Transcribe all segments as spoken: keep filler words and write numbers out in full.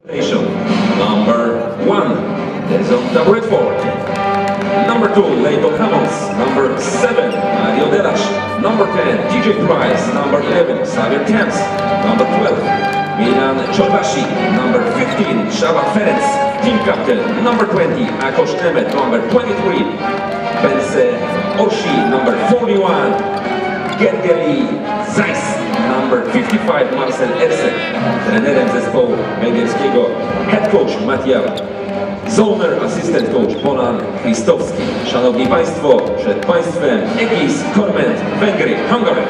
Number one, Desonta Bradford. Number two, Leighton Hammonds. Number seven, Mario Delash. Number ten, T J Price. Number eleven, Xavier Camps. Number twelve, Milan Czorbashi. Number fifteen, Shaba Ferenc. Team captain. Number twenty, Akos Nemeth. Number twenty-three, Pense Oshi. Number forty-one, Gergely Zeiss. Number fifty-five, Marcel Ersen. Trenerem zespołu węgierskiego head coach Matija Zollner, asystent coach Polan Kristowski. Szanowni Państwo, przed Państwem Egis Korment, Węgry, Hungary.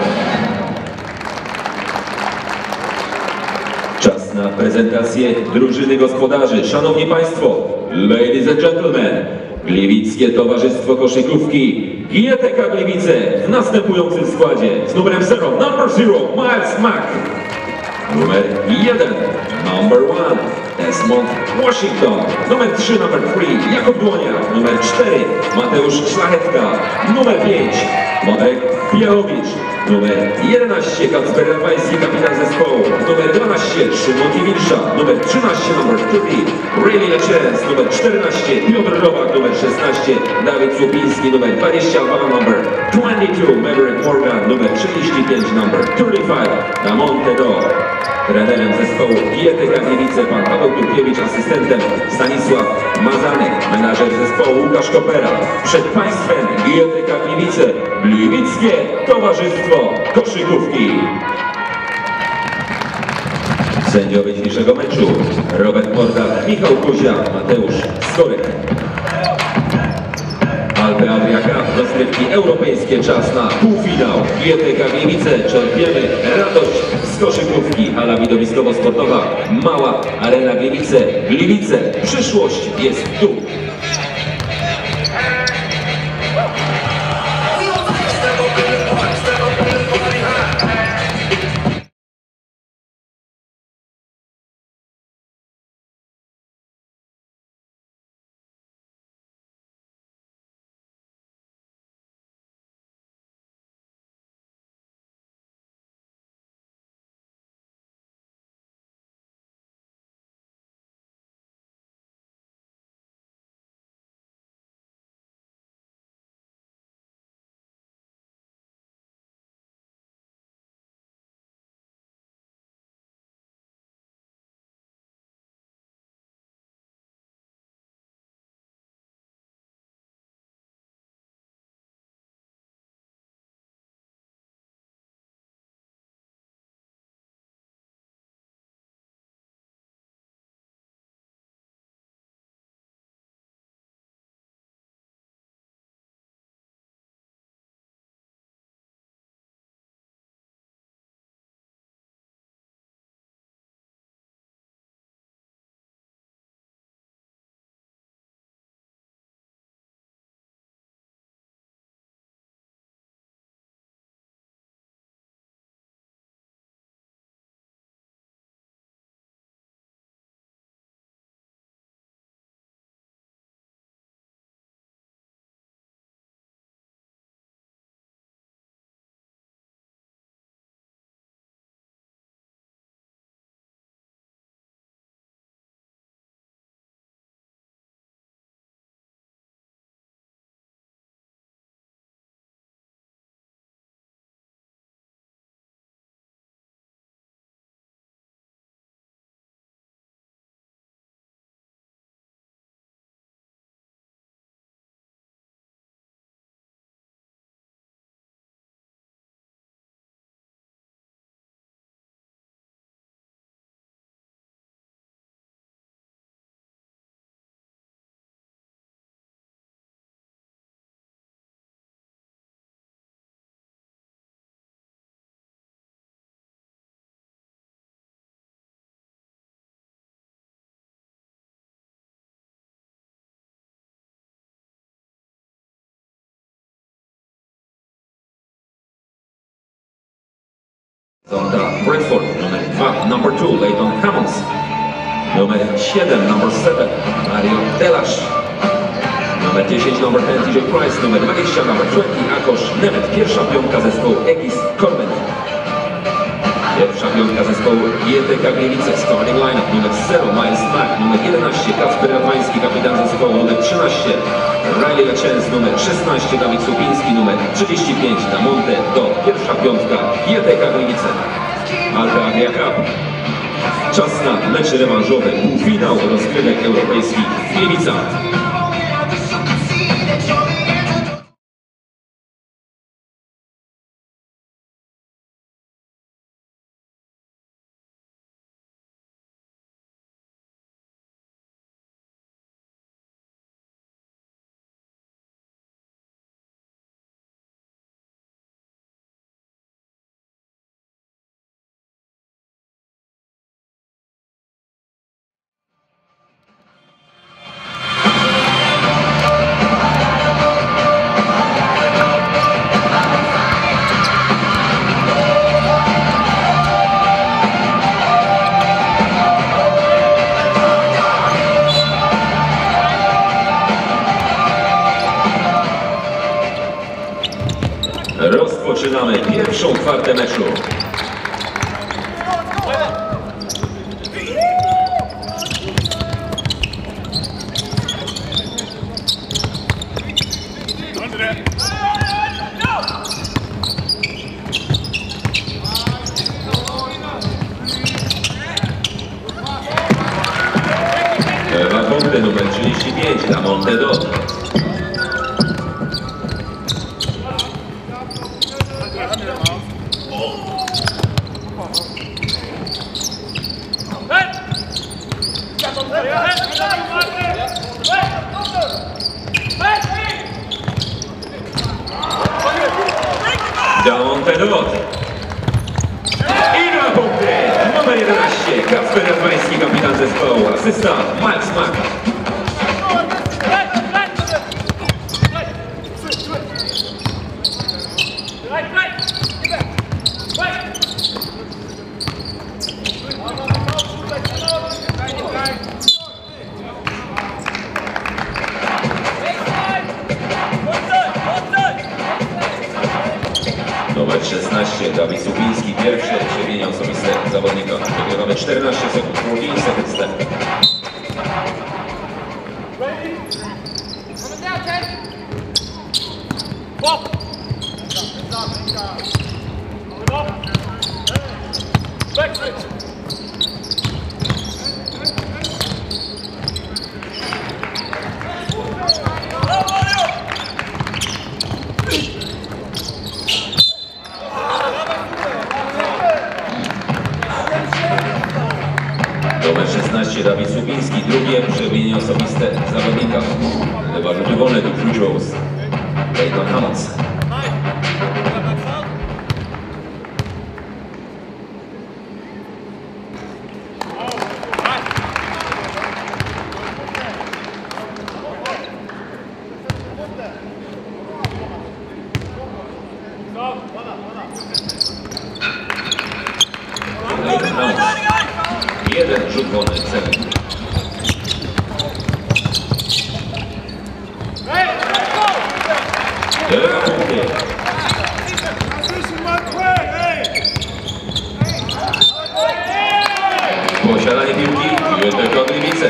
Czas na prezentację drużyny gospodarzy. Szanowni Państwo, ladies and gentlemen, Gliwickie Towarzystwo Koszykówki G T K Gliwice w następującym składzie z numerem zero, number zero, Miles Mack. Numer jeden, number one, Desmond Washington. Numer trzy, number three, Jakub Dłoniak. Numer cztery, Mateusz Szlachetka. Numer pięć, Marek Białowicz. Numer jedenaście, Kacper Rafalski, kapitan zespołu. Numer dwanaście, Szymon Kiwinsza. Numer trzynaście, number trzydzieści, Ray Lechens. Numer czternaście, Piotr Nowak. Numer szesnaście, Dawid Słupiński. Numer dwadzieścia dwa, number dwadzieścia dwa, Maverick Morgan. Numer trzydzieści pięć, number trzydzieści pięć, Damonte Do. Trenerem zespołu G T K Gliwice pan Paweł Turkiewicz, asystentem Stanisław Mazanek, menadżer zespołu Łukasz Kopera. Przed Państwem G T K Gliwice, Gliwickie Towarzystwo Koszykówki. Sędziowie dzisiejszego meczu: Robert Morda, Michał Kuzia, Mateusz Skorek. Alpe Adriaka, rozgrywki europejskie, czas na półfinał. G T K Gliwice, czerpiemy radość z koszykówki. Hala widowiskowo-sportowa, Mała Arena Gliwice. Gliwice, przyszłość jest tu. Desonta Bradford. Numer dwa, number two, Leighton Hammonds. Numer siedem, number seven, Mario Delash. Numer dziesięć, number ten, T J Price. Numer dwadzieścia, number dwadzieścia, Akos Nemeth. Pierwsza piątka zespołu Egis Korment. Pierwsza piątka. piątka zespołu G T K Gliwice, starting line-up numer zero Miles Mack, numer jedenaście Kacper Radwański, kapitan zespołu numer trzynaście Riley Lechance, numer szesnaście Dawid Supiński, numer trzydzieści pięć Damonte do pierwsza piątka G T K Gliwice. Alpe Adria Cup. Czas na mecz rewanżowy, półfinał rozgrywek europejskich w Gliwicach. Rozpoczynamy pierwszą kwartę meczu. Damonte numer trzydzieści pięć, Damonte do. Damonte do. I dwa punkty. Numer jedenaście, Kacper Radwański, kapitan zespołu. Asysta Miles Mack. Numer szesnaście, Dawid Supiński, pierwsze przebienie osobiste zawodnika. Wygrywamy czternaście sekund, czternaście sekund step. Numer szesnaście, Dawid Supiński, drugie przebienie osobiste zawodnika. Dwa rzuty wolne do free throws. Dayton Hammonds. Jeden rzut wolny, cel. Dwa punkty. Posiadanie piłki, G T K Gliwice.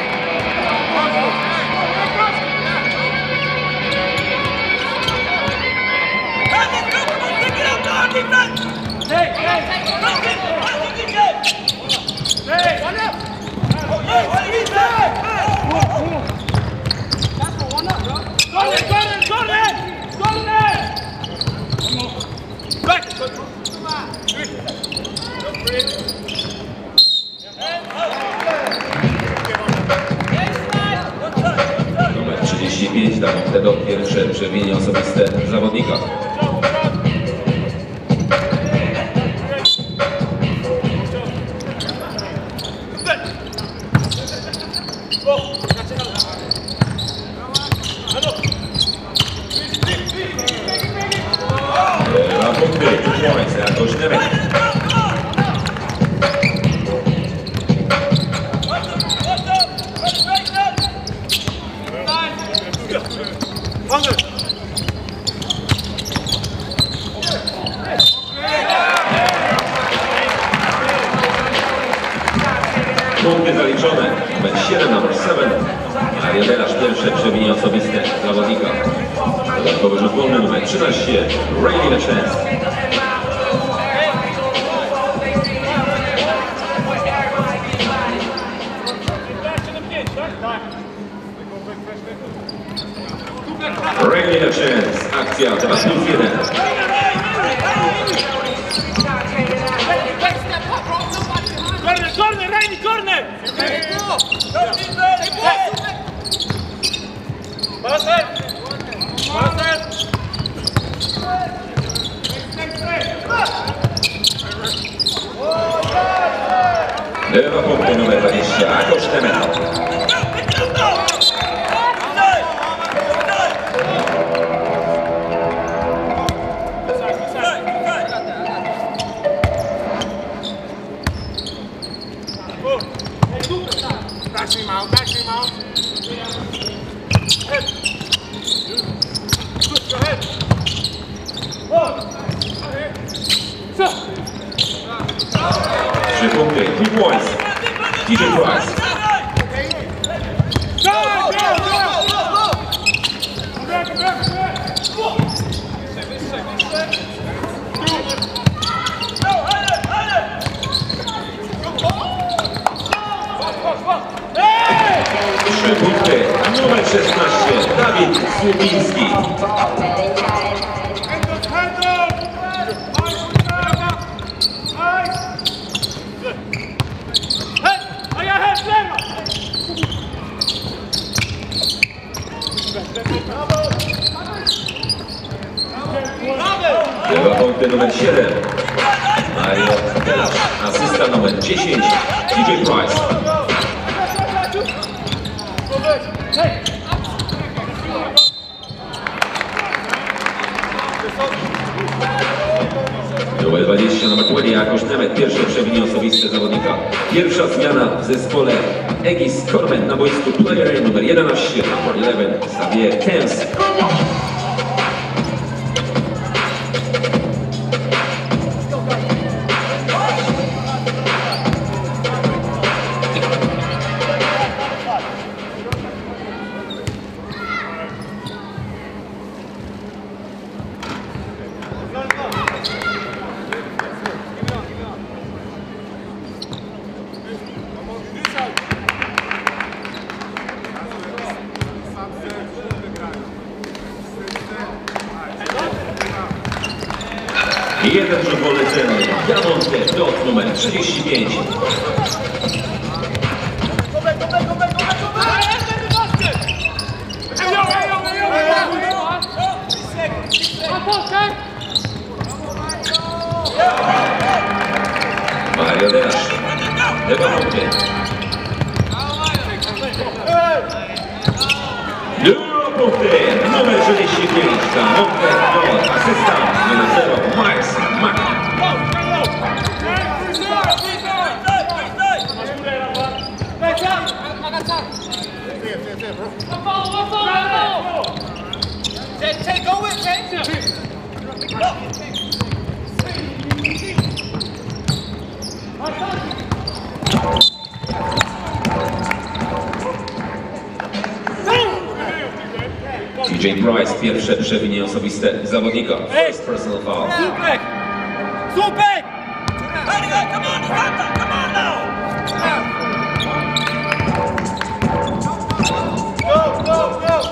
Numer trzydzieści pięć, Damonte do, pierwsze przebienie osobiste zawodnika. Dwa punkty, points, Jakoś Nemek. siedem. Mario Delasz, pierwsze przewinienie osobiste zawodnika. Dodatkowy rzut wolny numer trzynaście. Rayleigh LeChance. Rayleigh LeChance, akcja dwa plus jeden. Corner, corner, Rayleigh, corner! Passer! Passer! Lewa punkty numer dwadzieścia, Akoś Temeł. Dash him out, dash him out. Head. Good, go ahead. One. So. Trzy punkty, three points. D J Price. Go, go, go, go, go. Come back, come back, come back. Trzy punkty, numer szesnaście, Dawid Słubiński. Lewa punkty numer siedem, Mario Delasz, asysta numer dziesięć, D J Price. Numer dwadzieścia, numer dwadzieścia, Akoś Temeł, pierwsze przewinienie osobiste zawodnika. Pierwsza zmiana w zespole Egis Kormen na boisku player numer jedenaście, numer jedenaście, Xavier Kens. Jeden rzut wolny celny, Diamante, dot numer trzydzieści pięć. Mario Delasz, lewa punkty. Lewa punkty, numer trzydzieści pięć, Diamante, dot, asysta numer zero, Miles Mack. D J Price, pierwsze przewinienie osobiste zawodnika. First personal foul. Słupek! Słupek! Come on, come on now! Go, go, go!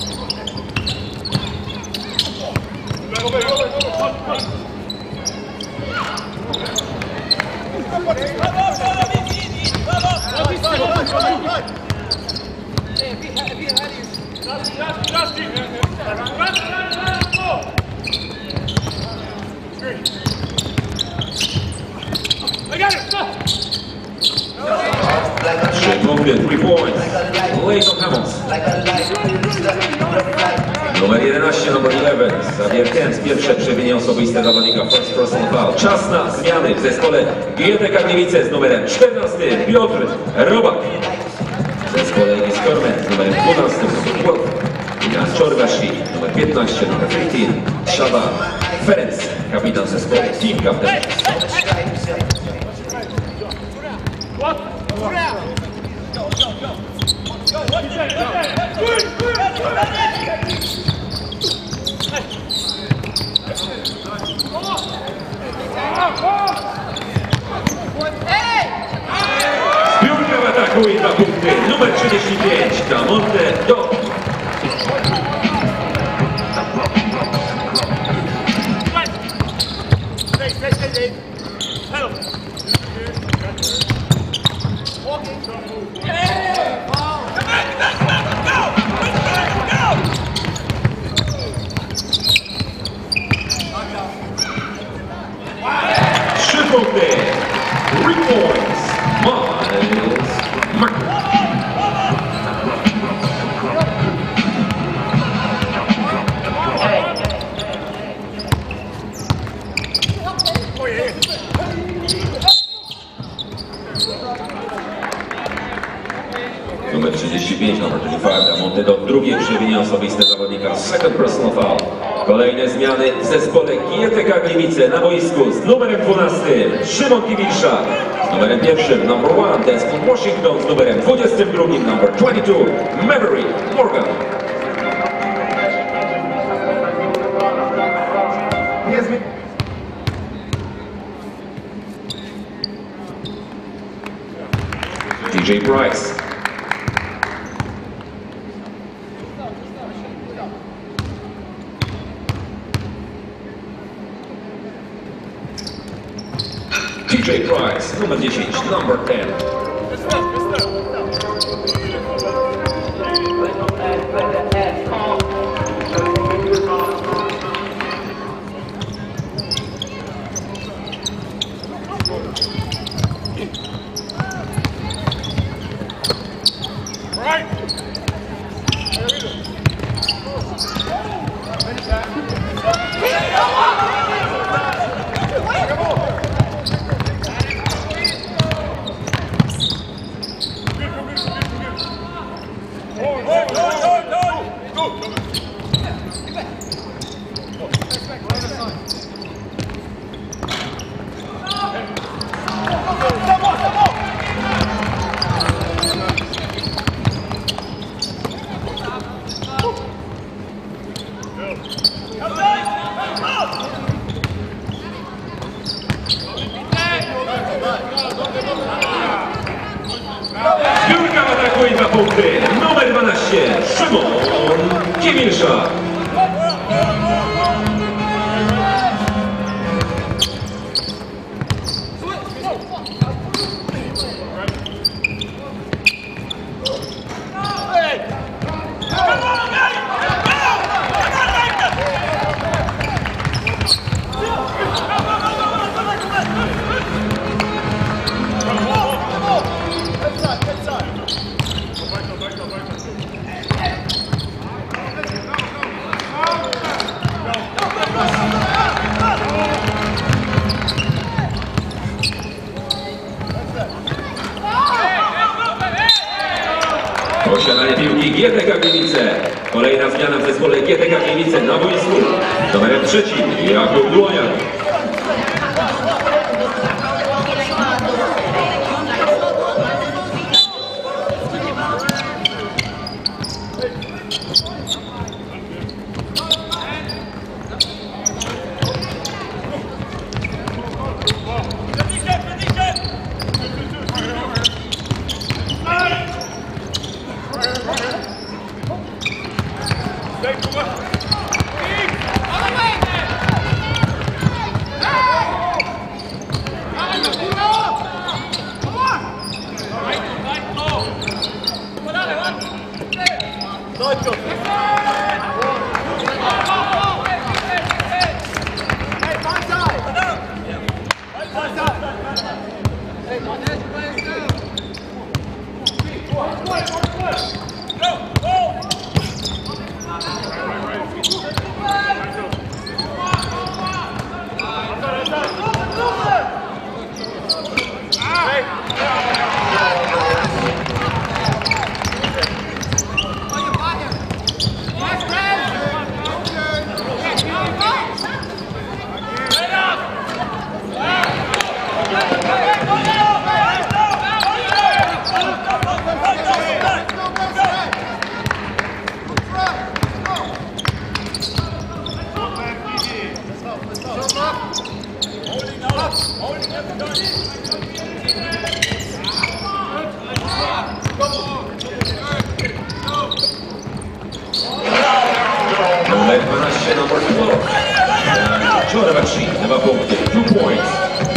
Trzy punkty, three points. Layton Hammonds. Numer jedenaście, numer jedenaście, Xavier Kens, pierwsze przewinienie osobiste zawodnika, first personal foul. Czas na zmiany w zespole G T K Gliwice z numerem czternastym, Piotr Robak. W zespole Egis Kormen z numerem dwunastym, Jan Czorgaszwili, numer piętnaście, numer piętnaście, Szaba Ferenc, kapitan zespołu, team captain. Go, go, go! Zbiórka w ataku i dwa punkty. Numer trzydzieści pięć. Damonte do. Trzy punkty. Three points. Miles Martin. Numer trzydzieści pięć, numer trzydzieści pięć, Damonte do drugiej przewinienia osobiste zawodnika. Second personal foul. Kolejne zmiany w zespole G T K Gliwice na boisku z numerem dwunastym Szymon Kiwilszak. Z numerem pierwszym number one Desmond Washington. Z numerem dwudziestym drugim number dwadzieścia dwa Maverick Morgan. T J Price. T J Price, numer dziesięć, number ten. Zbiórka w ataku i dwa punkty. Numer dwanaście Szymon Kiwilszak. Posiadanie piłki G T K Gliwice. Kolejna zmiana w zespole G T K Gliwice na boisku. Numerem trzecim Jakub Dłoniak. się numer twelve. Czorwaci, dwa punkty, two points.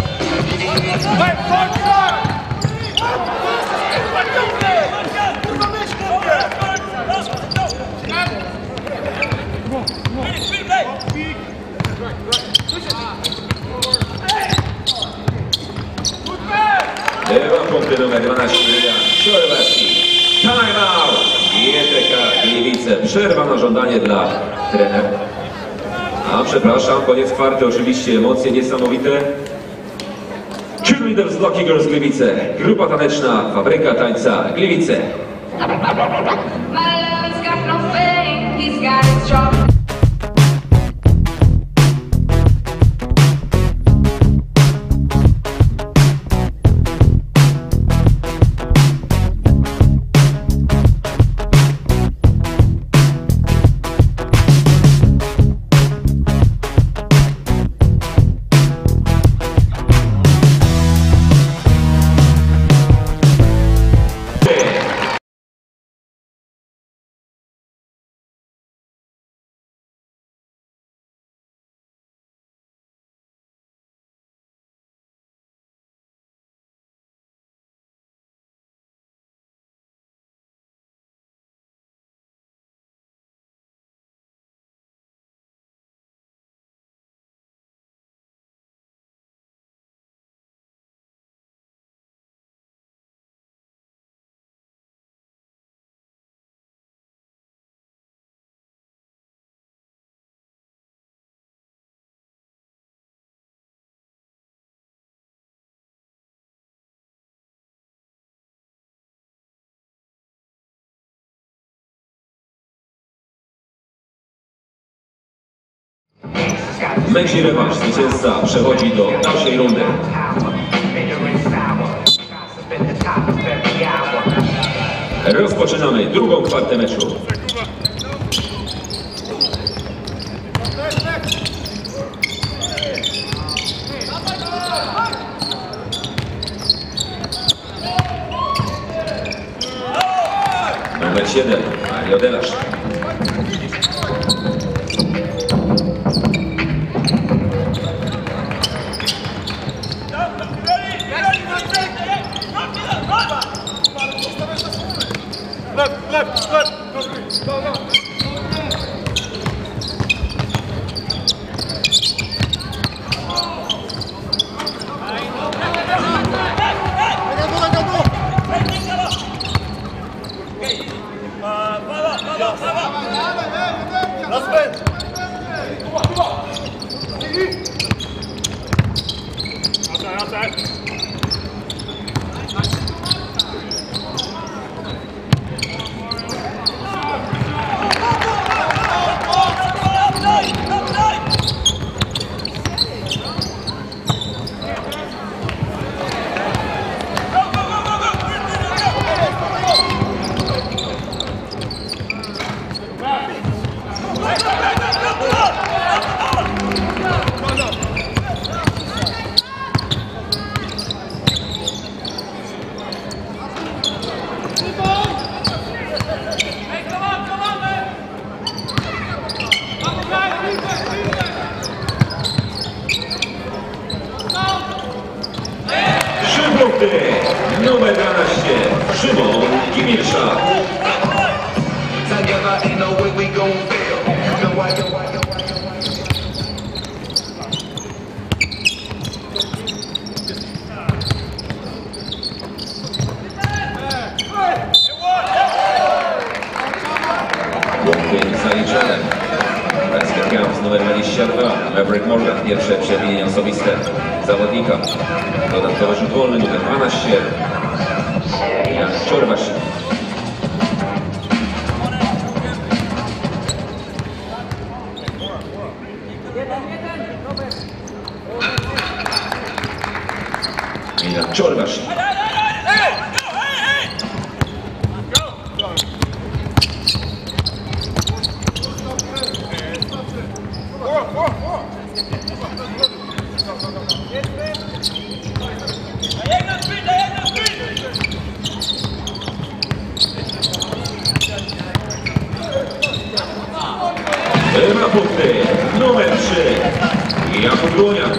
Dwa punkty numer dwanaście. Czorwaci. Time out! G T K Gliwice. Przerwa na żądanie dla trenera. A przepraszam, koniec kwarty, oczywiście emocje niesamowite. Cheerleaders Lucky Girls Gliwice. Grupa taneczna, Fabryka Tańca Gliwice. My love's got no fame, he's got it strong. Męski rewanż, zwycięzca przechodzi do dalszej rundy. Rozpoczynamy drugą kwartę meczu. Numer siedem, Mario Delasz. Left, left, left. Go, go. Numer dwanaście, Szymon Gimirsza. Punkty zaliczone. Basket Camps numer dwadzieścia dwa, Maverick Morgan, pierwsze przewinienie osobiste zawodnika. Dodatkowy rzut wolny numer dwanaście, Jan Czorwasz. Jan Czorwasz. Dwa punkty. Numer trzy. Jakub Dłoniak.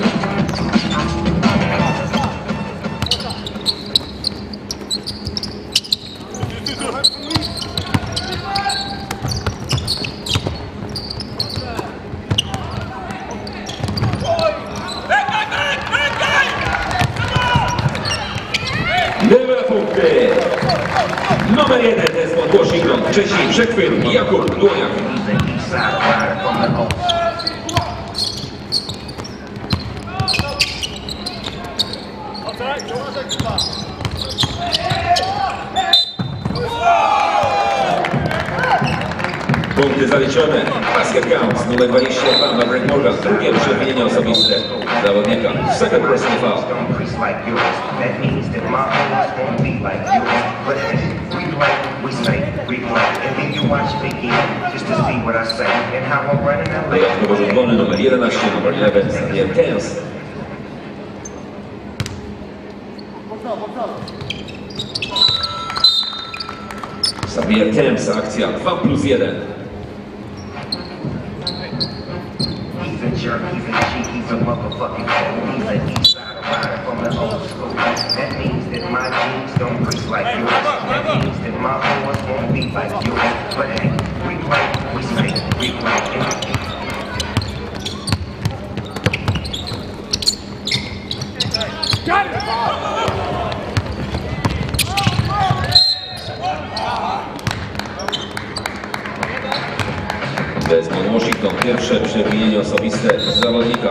Dwa punkty. Numer jeden Desmond Washington. Wcześniej przechwyt Jakub Dłoniak. Punkty zaliczone. Basket counts. Numer dwadzieścia dwa Maverick Morgan. Drugie przewinienie osobiste zawodnika. Second personal foul. Dodatkowo rzut wolny numer jedenaście, numer jedenaście, Xavier Thames. Xavier Thames, akcja dwa plus jeden. He's a jerk, he's a cheat, he's a motherfucking fool. He's an east side rider from the old school. That means that my jeans don't preach like yours. That means that my boys won't be like yours. But hey, we play, we stay, we play. Got it! Desmond Washington, pierwsze przewinienie osobiste zawodnika.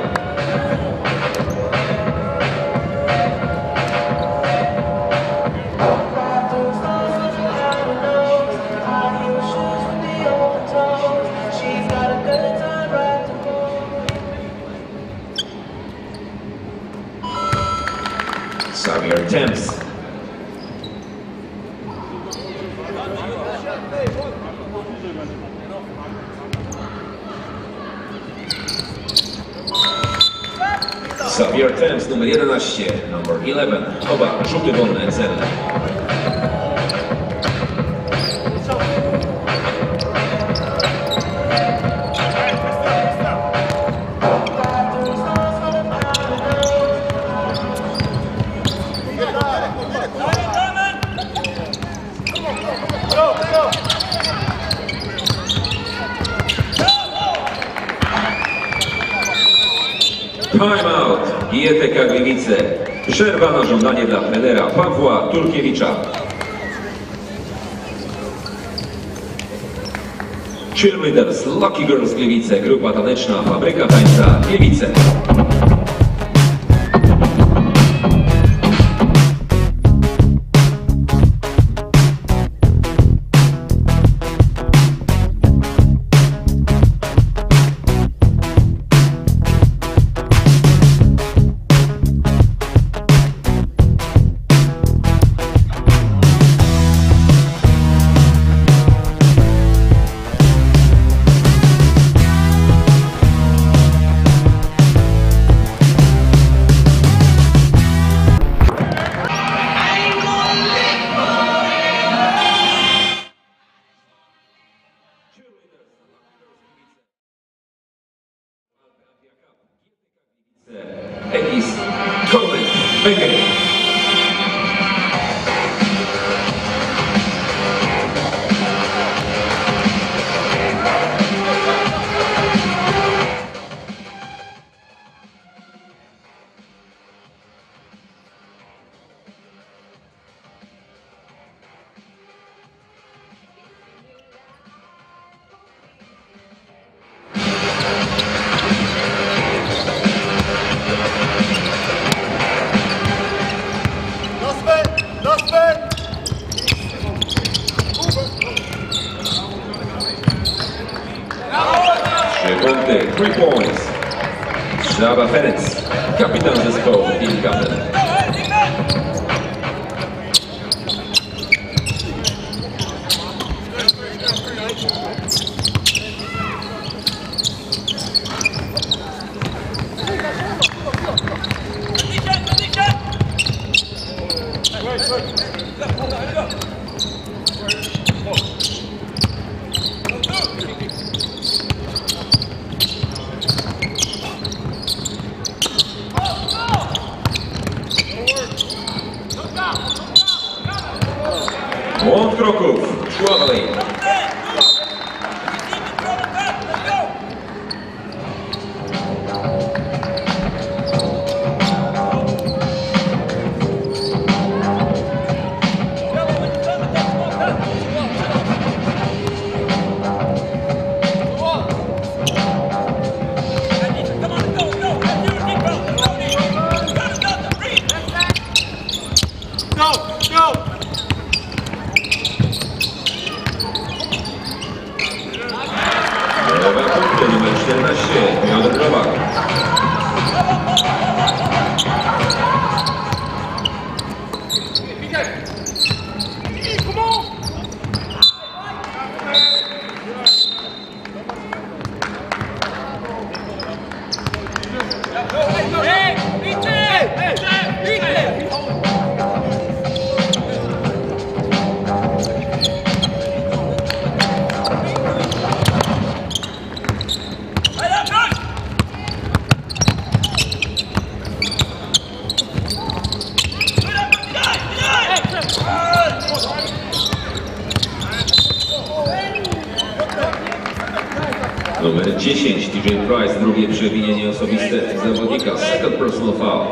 Xavier Thames. Xavier Thames, numer jedenaście, numer jedenaście. Oba rzuty wolne celne. Timeout. G T K Gliwice. Przerwa na żądanie dla trenera Pawła Turkiewicza. Cheerleaders Lucky Girls Gliwice. Grupa taneczna Fabryka Tańca Gliwice. Ekis Korwin Węgier. Punkty, three points. Szaba Ferenc, kapitan zespołu Team Captain. Numer dziesięć, T J Price, drugie przewinienie osobiste zawodnika, second personal foul.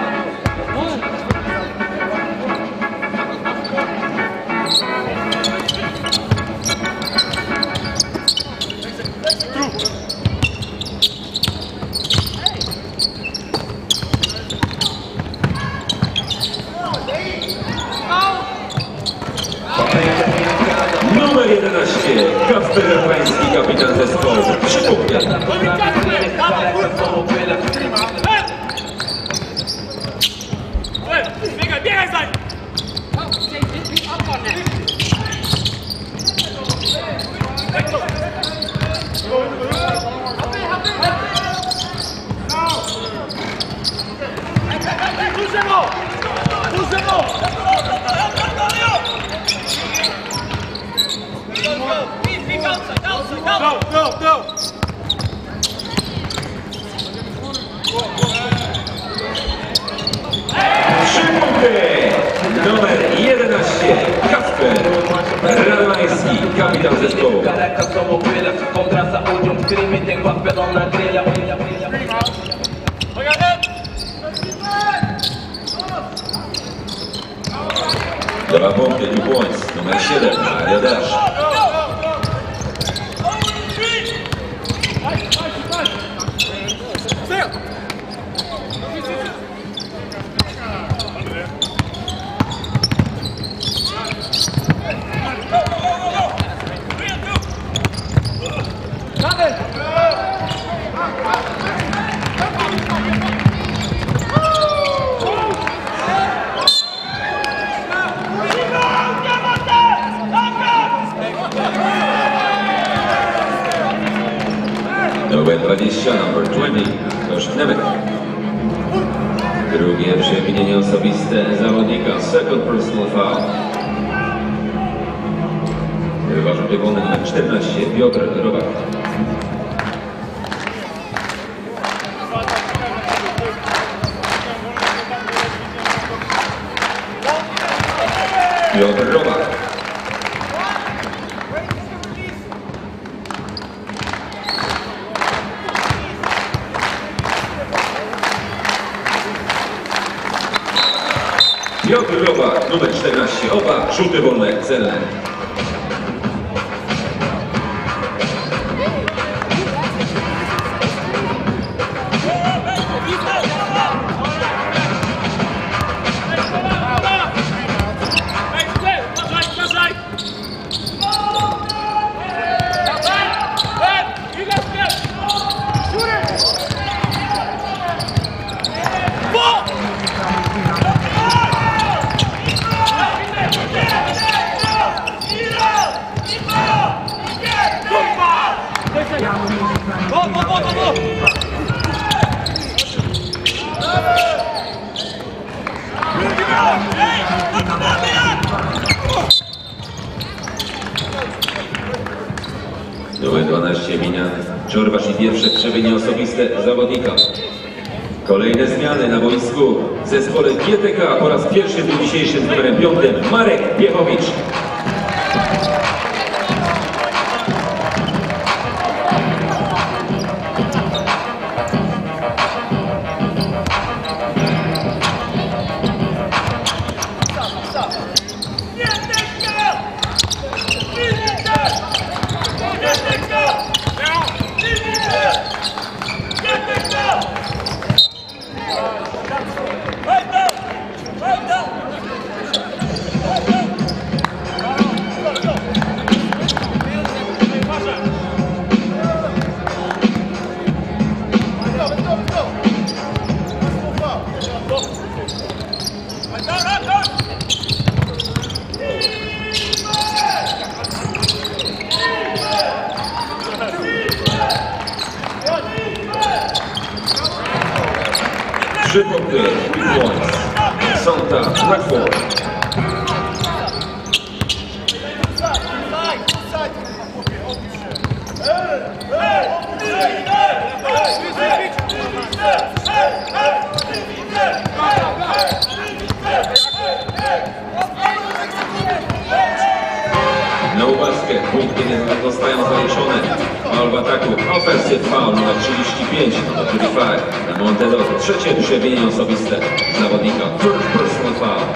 Numer jedenaście, Kacper Rafański, kapitan zespołu. Trzy punkty. Biegaj, biegaj za nim! Duże mo! Duże mo! Go, go, go! Trzy punkty. Numer jedenaście, Kacper Rafański, kapitan zespołu. Dwa punkty, two points. Numer siedem, Maria Dasz. Numer dwadzieścia, number dwadzieścia, Tosz Nemek. Drugie przewinienie osobiste zawodnika, second personal foul. Chyba rzuty wolne numer czternaście, Piotr Robak. Piotr Robak. Piotr Robak, numer czternaście, oba rzuty wolne celne. Go, go, go, go, go! Numer dwanaście, Minian Czorwasz i pierwsze przewinienie osobiste zawodnika. Kolejne zmiany na boisku w zespole G T K po raz pierwszy w dniu dzisiejszym z numerem piątym Marek Piechowicz. Trzy punkty, Santa Bradford. No basket, punkty nie zostają zaliczone. Foul w ataku. Offensive foul numer trzydzieści pięć. trzydzieści pięć. Na Montedo. Trzecie przewinienie osobiste zawodnika. First personal foul.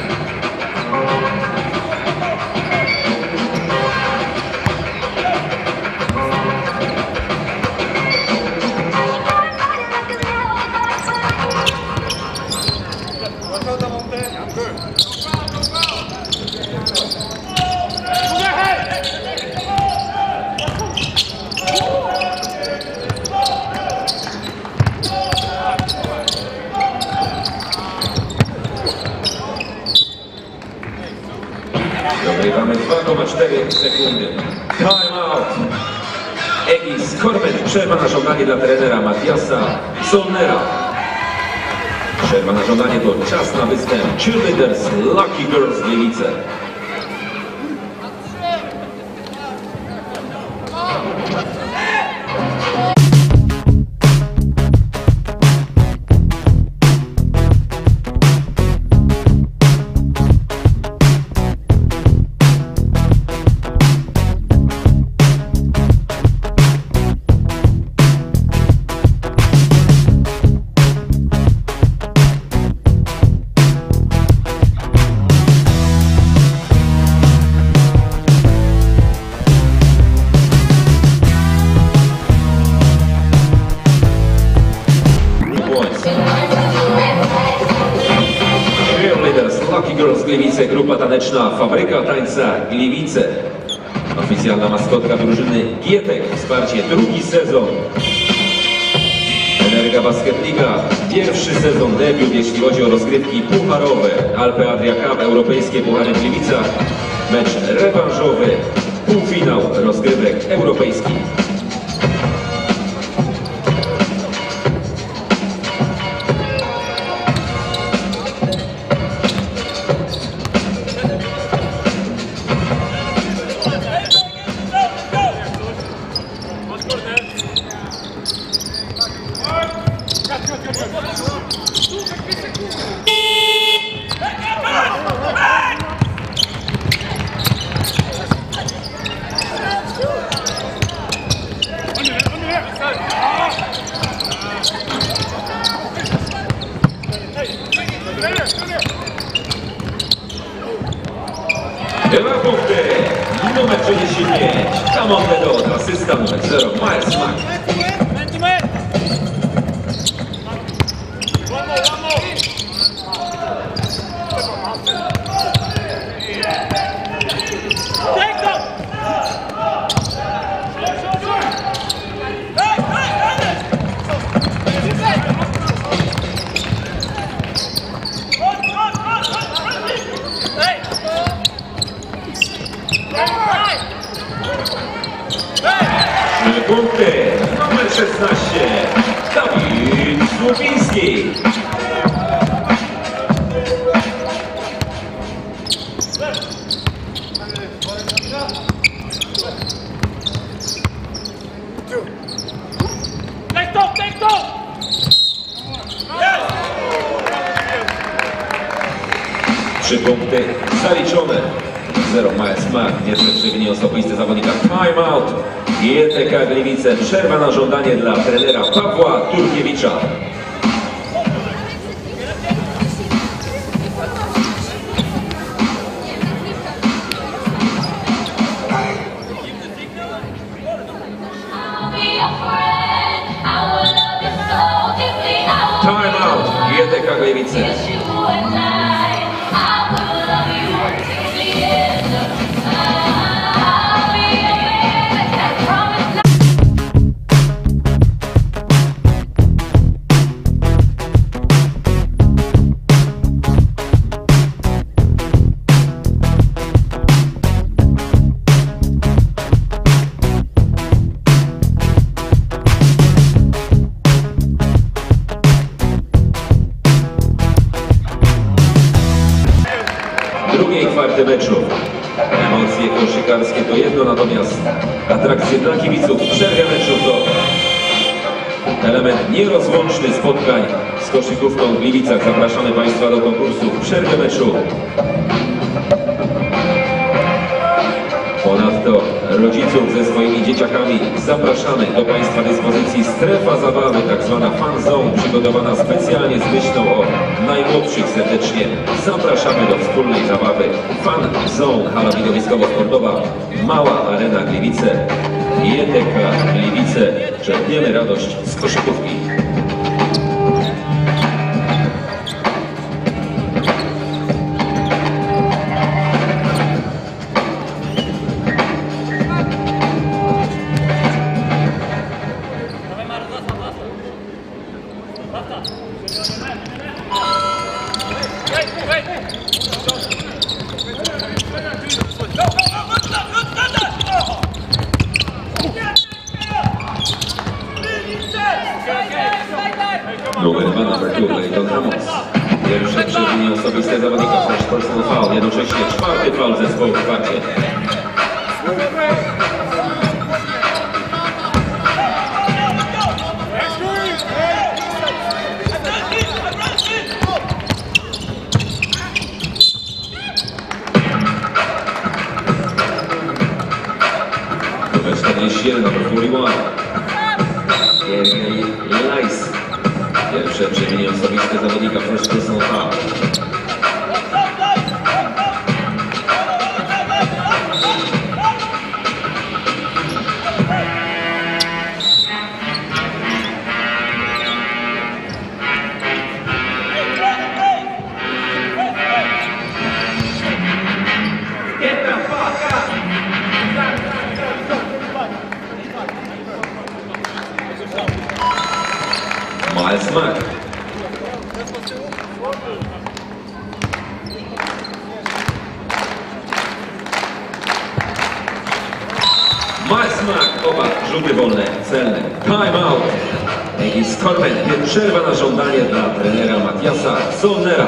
Dogrywamy dwa przecinek cztery sekundy. Time out. Egis Kormet. Przerwa na żądanie dla trenera Matiasa Solnera. Przerwa na żądanie to czas na występ Cheerleaders Lucky Girls Gliwice. Lucky Girls Gliwice, grupa taneczna Fabryka Tańca Gliwice. Oficjalna maskotka drużyny Gietek, wsparcie drugi sezon. Energa Basket Liga, pierwszy sezon, debiut jeśli chodzi o rozgrywki pucharowe. Alpe Adria Cup, europejskie puchary w Gliwicach. Mecz rewanżowy, półfinał rozgrywek europejskich. Dwa punkty, numer trzydzieści pięć, Tamon Medot, asysta numer zero, Miles Mack. Trzy punkty, numer szesnaście, Dawid Słupiński. Trzy punkty zaliczone. Zero Miles Mack, pierwsze przewinienie osobiste zawodnika. Time out. G T K Gliwice, przerwa na żądanie dla trenera Pawła Turkiewicza. Time out. G T K Gliwice. Drugiej kwarty meczu. Emocje koszykarskie to jedno, natomiast atrakcje dla kibiców w przerwie meczu to element nierozłączny spotkań z koszykówką w Gliwicach. Zapraszamy Państwa do konkursu w przerwie meczu. Ponadto rodziców ze swoimi dzieciakami zapraszamy do Państwa dyspozycji strefa zabawy, tak zwana Fan Zone, przygotowana specjalnie z myślą o najmłodszych serdecznie. Zapraszamy do wspólnej zabawy. Fan Zone, hala widowiskowo-sportowa, Mała Arena Gliwice, G T K Gliwice. Czerpiemy radość z koszykówki. Numer dwa na Artur Leighton Ramos. Pierwsze przewinienie osobiste zawodnika, first personal foul. Jednocześnie czwarty foul zespołu w kwarcie. Numer czterdzieści jeden na czterdzieści jeden. Jernej Lajs. Pierwsze przewinienie osobiste zawodnika, first personal foul. Miles Mack. Miles Mack, oba rzuty wolne, celne. Time out. Egis Kormen, przerwa na żądanie dla trenera Matiasa Solnera.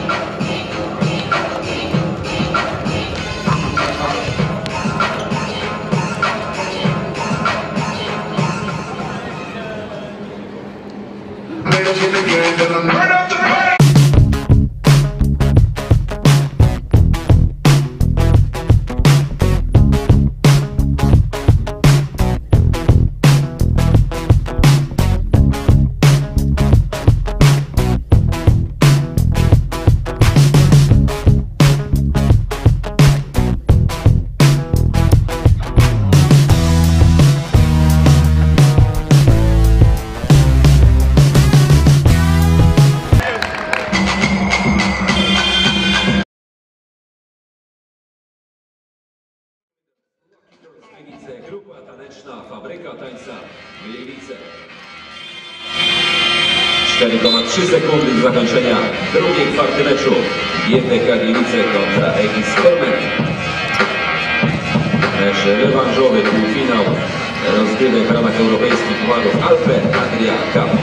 Grupa taneczna Fabryka Tańca Gliwice. cztery przecinek trzy sekundy do zakończenia drugiej kwarty meczu. G T K Gliwice kontra Egis Kormen. Mecz rewanżowy, półfinał rozgrywek w ramach europejskich pucharów Alpe Adria Cup.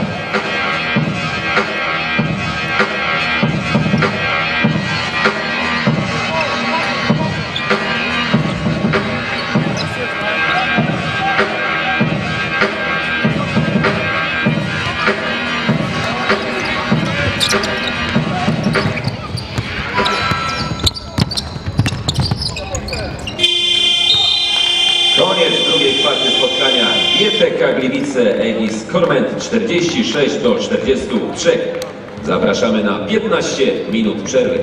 Koniec drugiej kwarty spotkania. G T K Gliwice Egis Kormen czterdzieści sześć do czterdziestu trzech. Zapraszamy na piętnaście minut przerwy.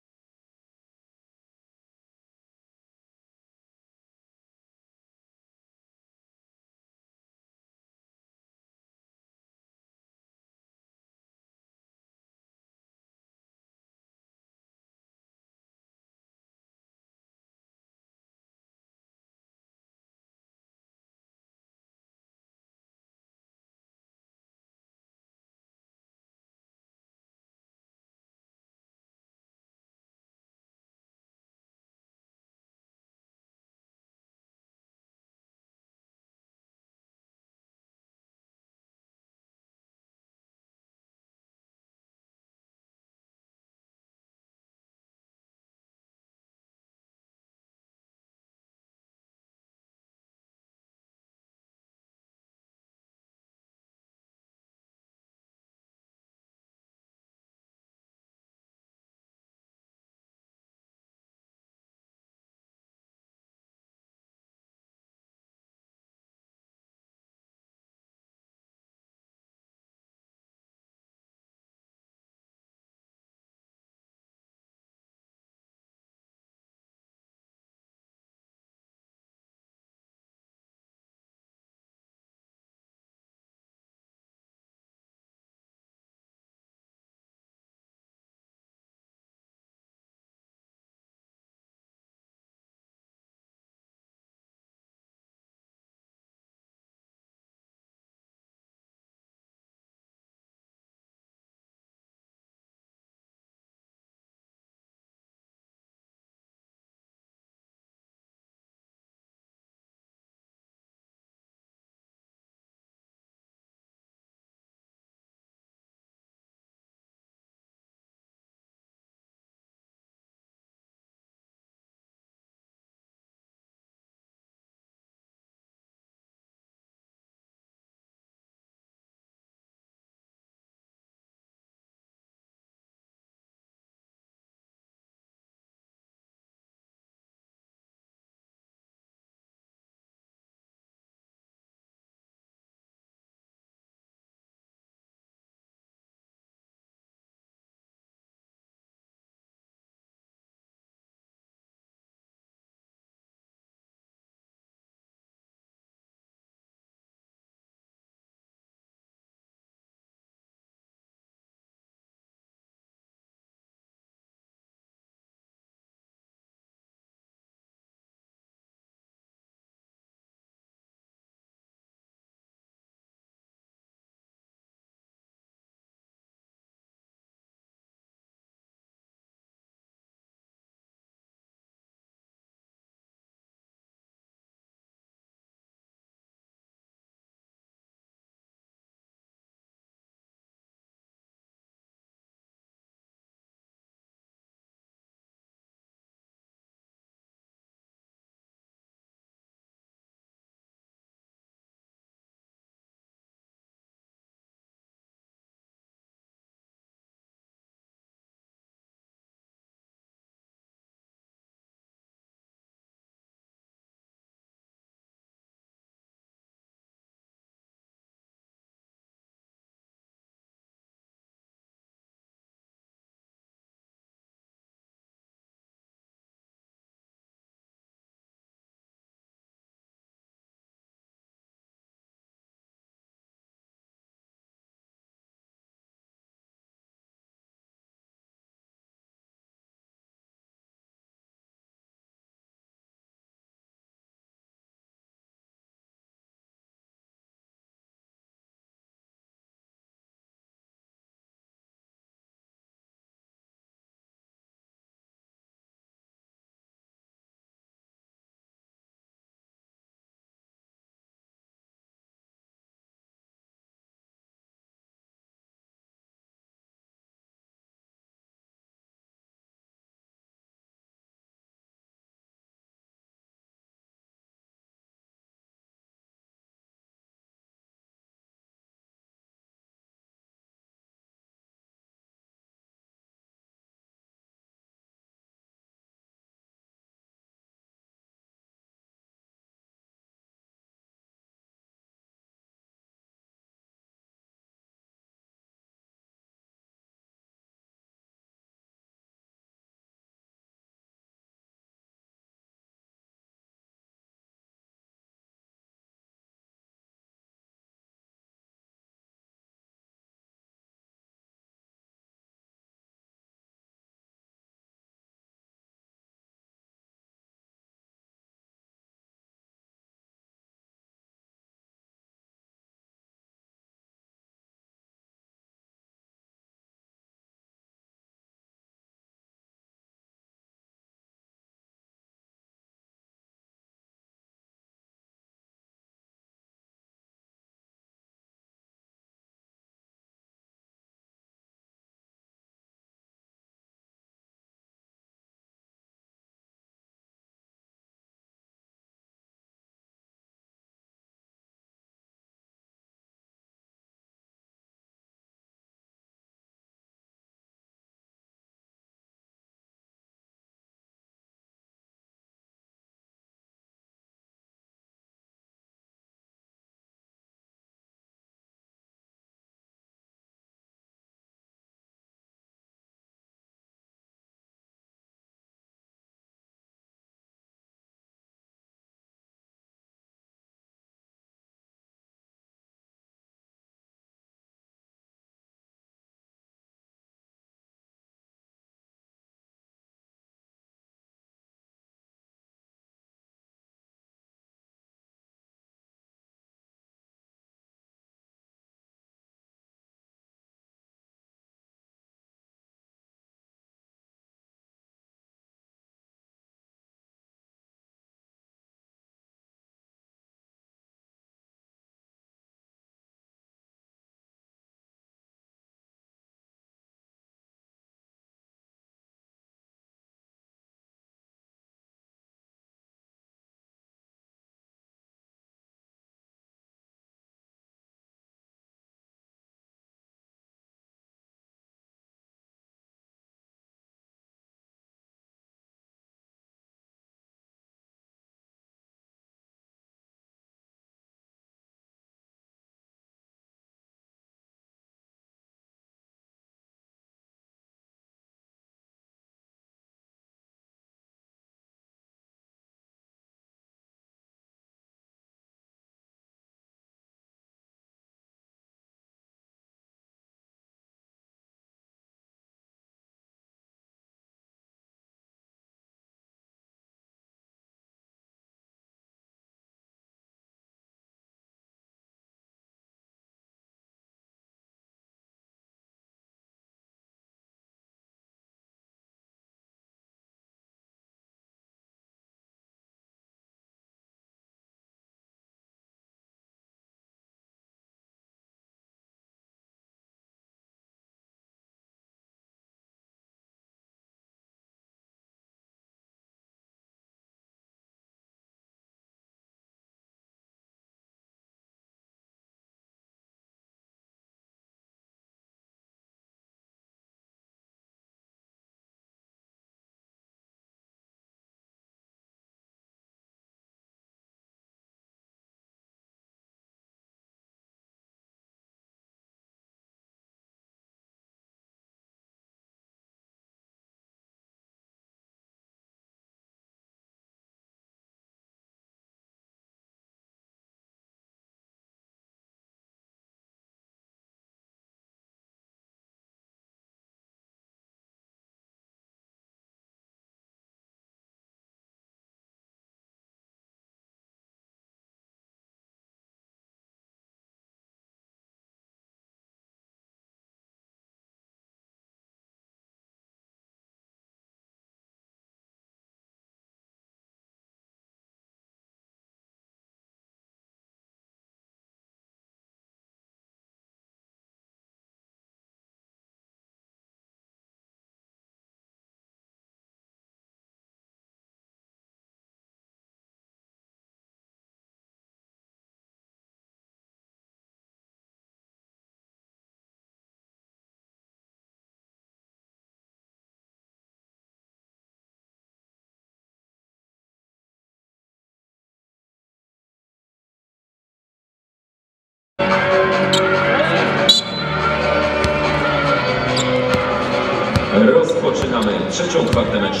trzecią kwartę meczu.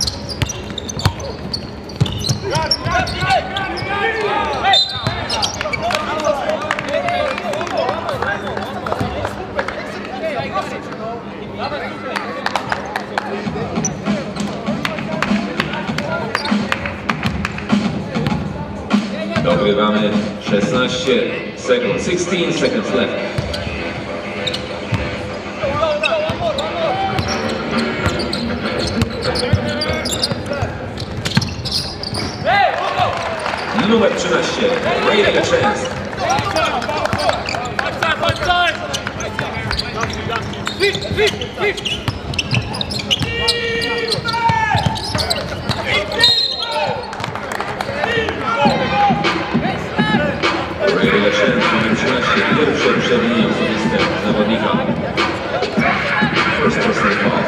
Dogrywamy szesnaście sekund, sixteen seconds left. Numer trzynaście, Ray Chance. Ray Chance, numer trzynaście, pierwsze przewinienie osobiste zawodnika. First personal foul.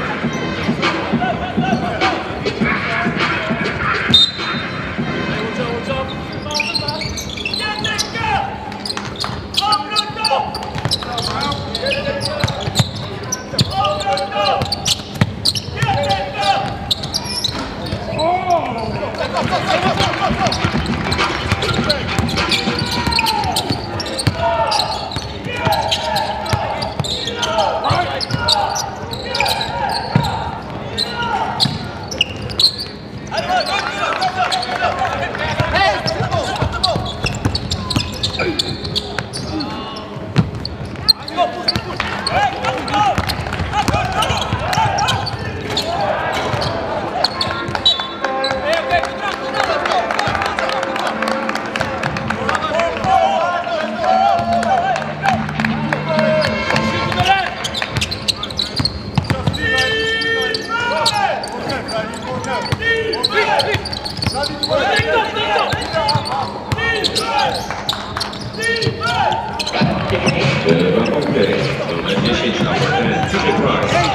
Numer dziesięć na portę, C J Price.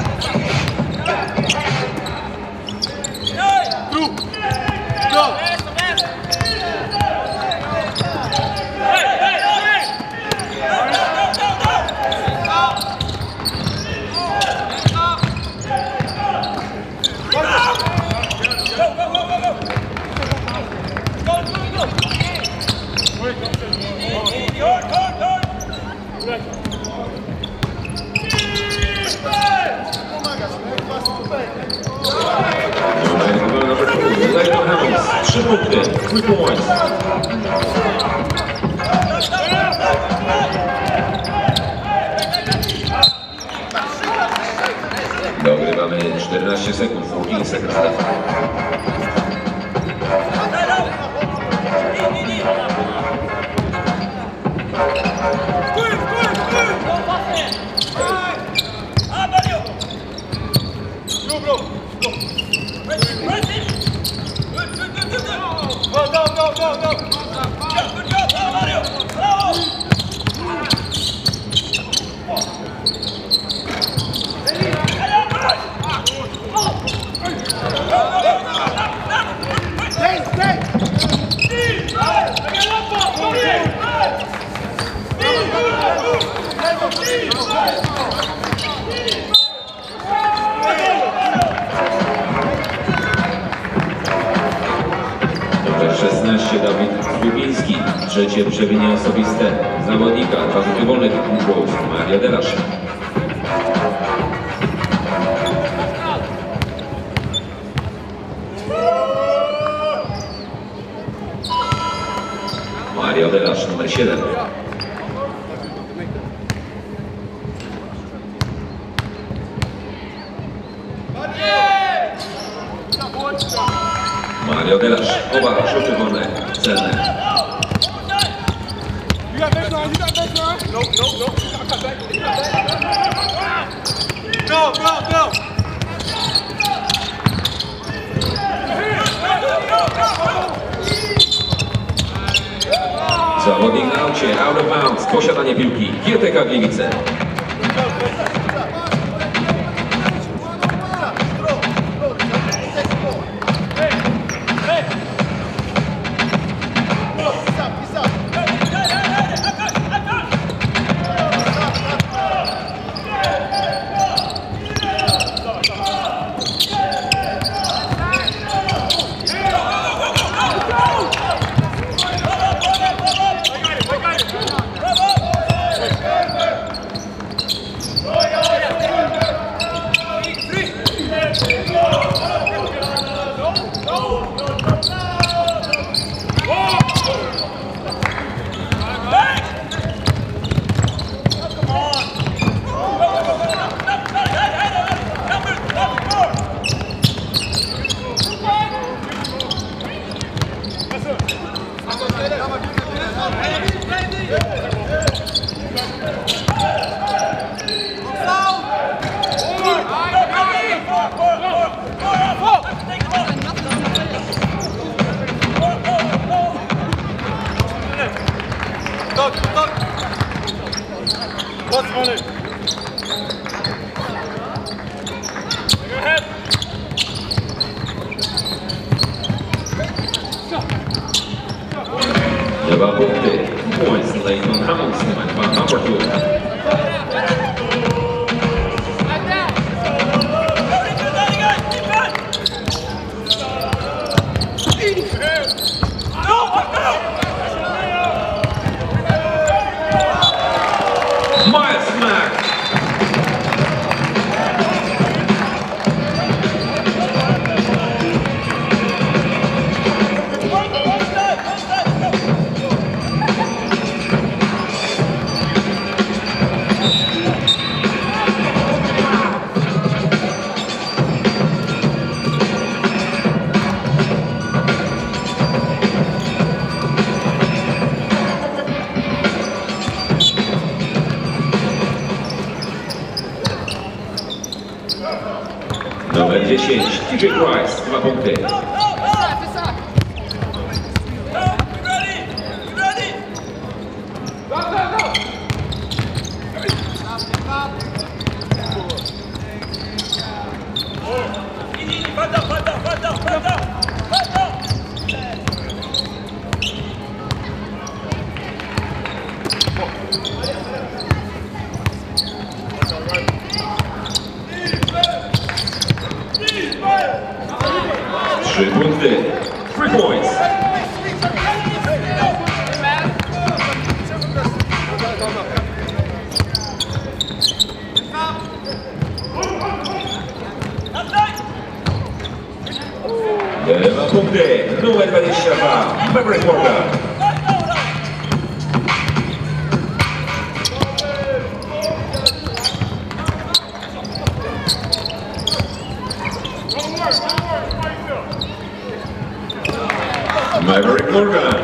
Trzy punkty, three points. Dogrywamy czternaście sekund, fourteen seconds left. Numer szesnaście Dawid Lubiński, trzecie przewinienie osobiste zawodnika, dwa rzuty wolne typu Mario Delasz. Mario Delasz, numer siedem. Mario Delasz, oba rzuty wolne, celne. You got baseline, you got baseline? No, no, no. I got back. Go, go, go. Zawodnik na aucie, out of bounds, posiadanie piłki, G T K Gliwice. T J Price, dwa punkty. Trzy punkty. Three points. Dwa punkty. Numer dwadzieścia dwa. Maverick Morgan. Maverick Morgan.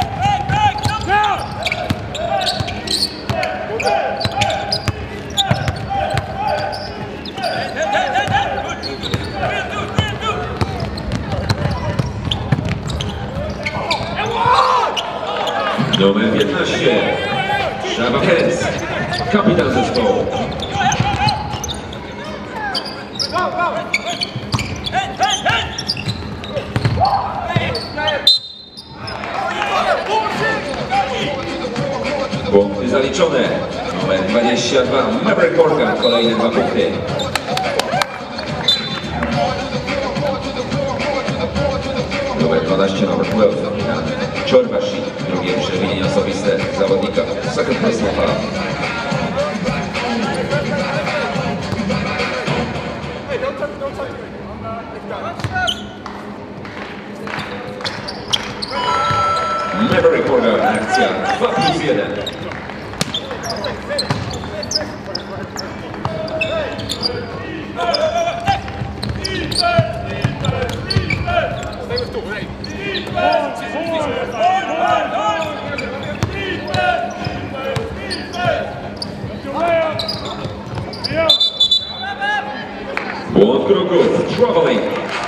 Numer piętnaście. Shaba Hens. Kapitan zespołu. Punkty zaliczone. Numer dwadzieścia dwa. Maverick Morgan. Kolejne dwa punkty. Numer dwanaście. Robert Wells. Czorbashi. Drugie przewinienie osobiste zawodnika Sakrysłowa. Maverick Morgan. Akcja dwa plus jeden. Błąd kroków. Traveling.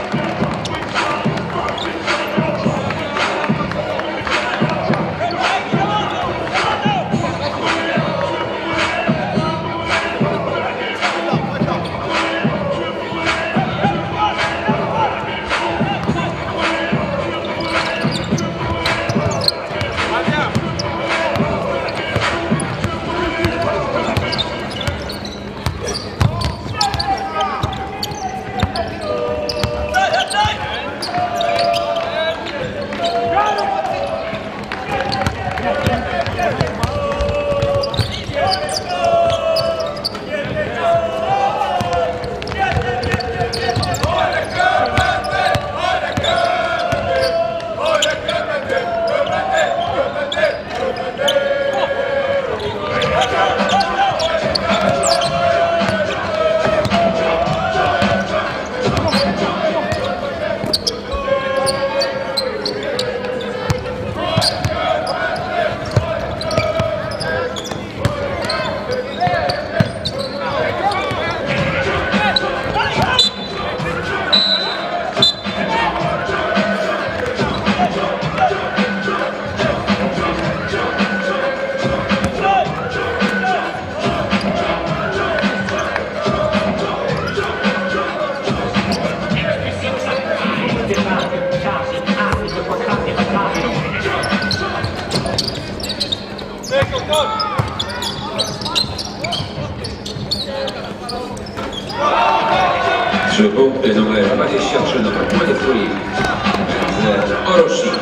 Trzy punkty, numer dwadzieścia trzy, numer dwadzieścia trzy. Orochi.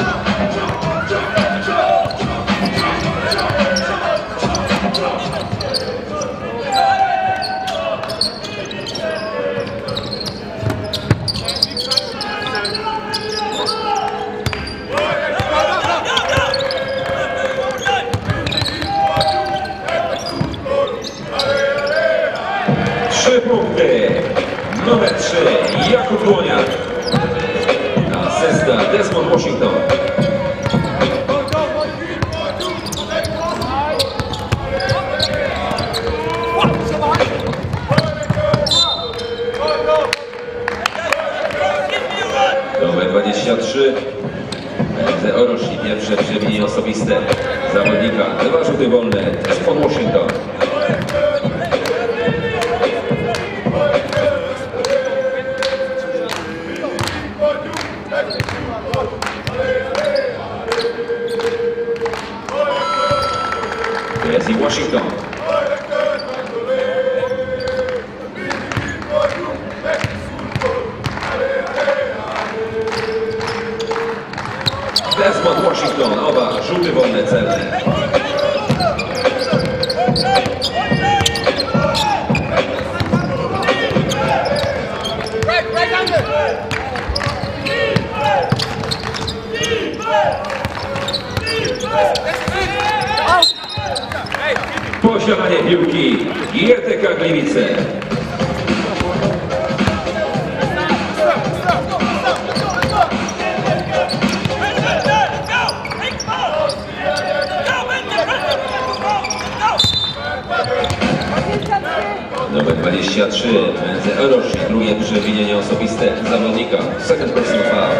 Trzy punkty. Numer trzy. Jakub Dłoniak. Asysta Desmond Washington. Numer dwadzieścia trzy. Benze Orochi, pierwsze przewinienie osobiste zawodnika. Dwa rzuty wolne spod Washington. Jest i Washington. Desmond Washington, oba rzuty wolne celne. Posiadanie piłki G T K Gliwice. Numer dwadzieścia trzy. Benze Orochi, drugie przewinienie osobiste zawodnika. Second personal foul.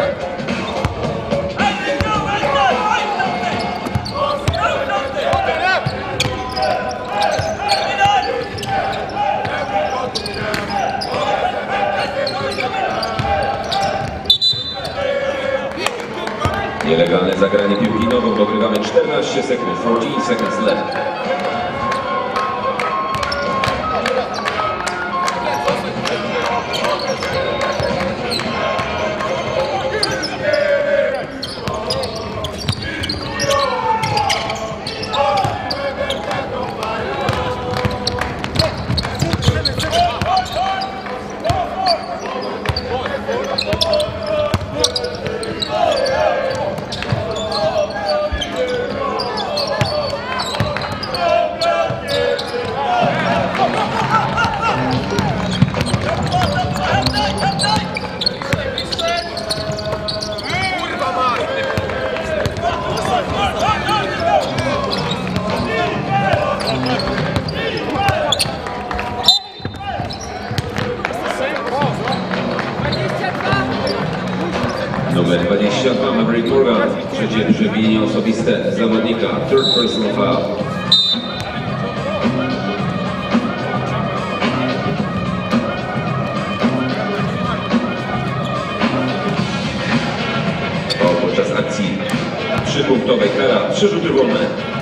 Nielegalne zagranie piłki nogą, dogrywamy czternaście sekund, czternaście seconds left. Numer dwadzieścia dwa, Maverick Morgan, trzecie przewinienie osobiste zawodnika, third personal foul. O, podczas akcji trzypunktowej kara, trzy rzuty wolne.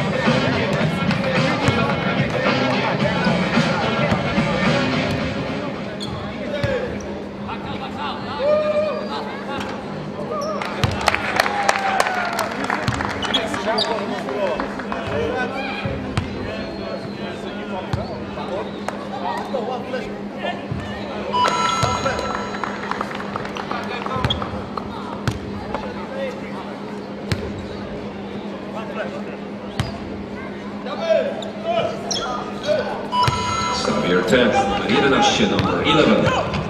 Xavier Test, numer jedenaście, numer jedenaście.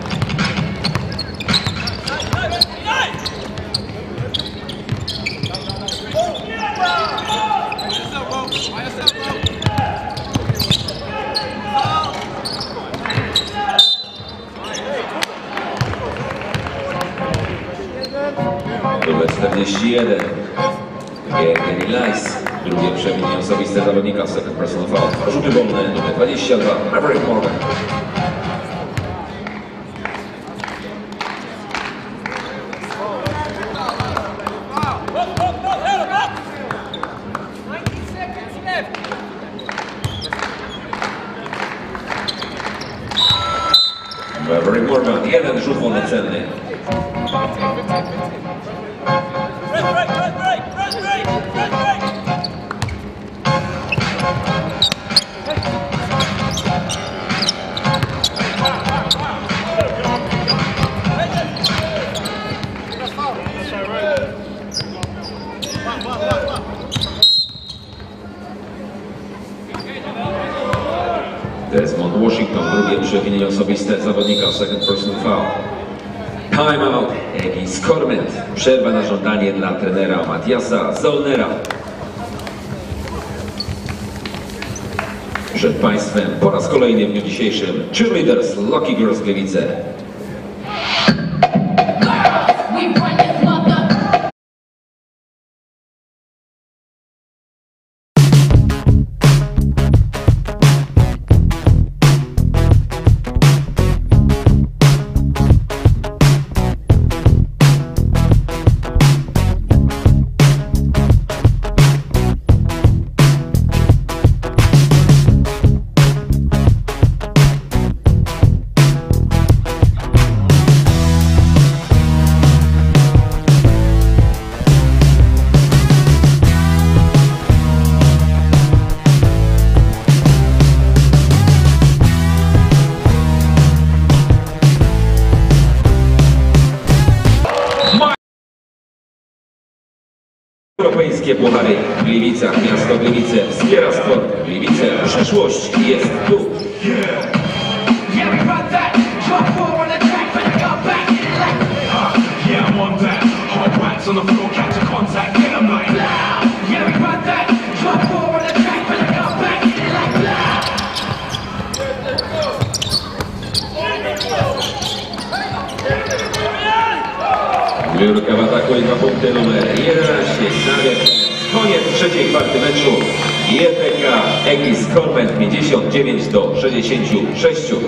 Numer czterdzieści jeden. Gary Lice, drugie przewinienie osobiste zawodnika, second personal foul. Rzuty wolne, numer dwadzieścia dwa, Maverick Morgan. Maverick Morgan, jeden rzut wolny celny. Desmond Washington, drugie przewinienie osobiste zawodnika, second personal foul. Timeout, Egis Korment. Przerwa na żądanie dla trenera Matiasa Zollnera. Przed Państwem po raz kolejny w dniu dzisiejszym Cheerleaders Lucky Girls Gliwice. We run europejskie puchary w Gliwicach. Miasto Gliwice wspiera sport. Gliwice, przyszłość jest tu. On the floor, catch a contact, get them like loud. Yeah, we got that. Drop four on the track, when I come back, get it like loud. Gwiórka w ataku i dwa punkty numer jedenaście. Koniec trzeciej kwarty meczu. G T K Egis Korwent pięćdziesiąt dziewięć do sześćdziesięciu sześciu.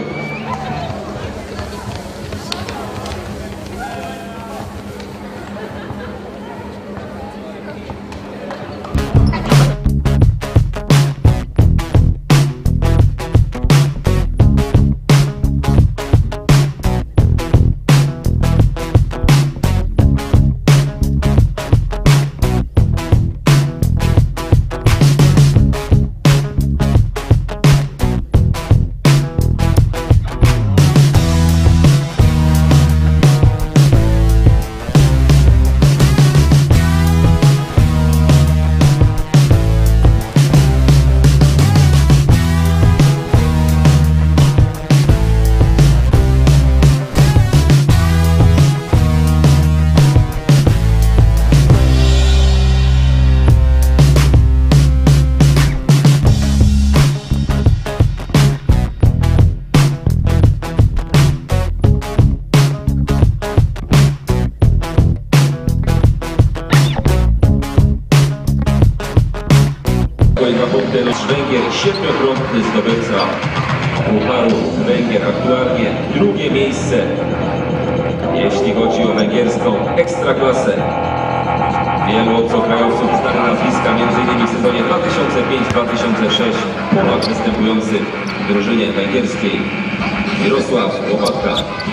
Węgier, siedmiokrotny zdobywca Pucharu Węgier, aktualnie drugie miejsce, jeśli chodzi o węgierską ekstraklasę. Wielu obcokrajowców znanych nazwiska, między innymi w sezonie dwa tysiące piąty dwa tysiące szósty Polak występujący w drużynie węgierskiej Mirosław Łopatka.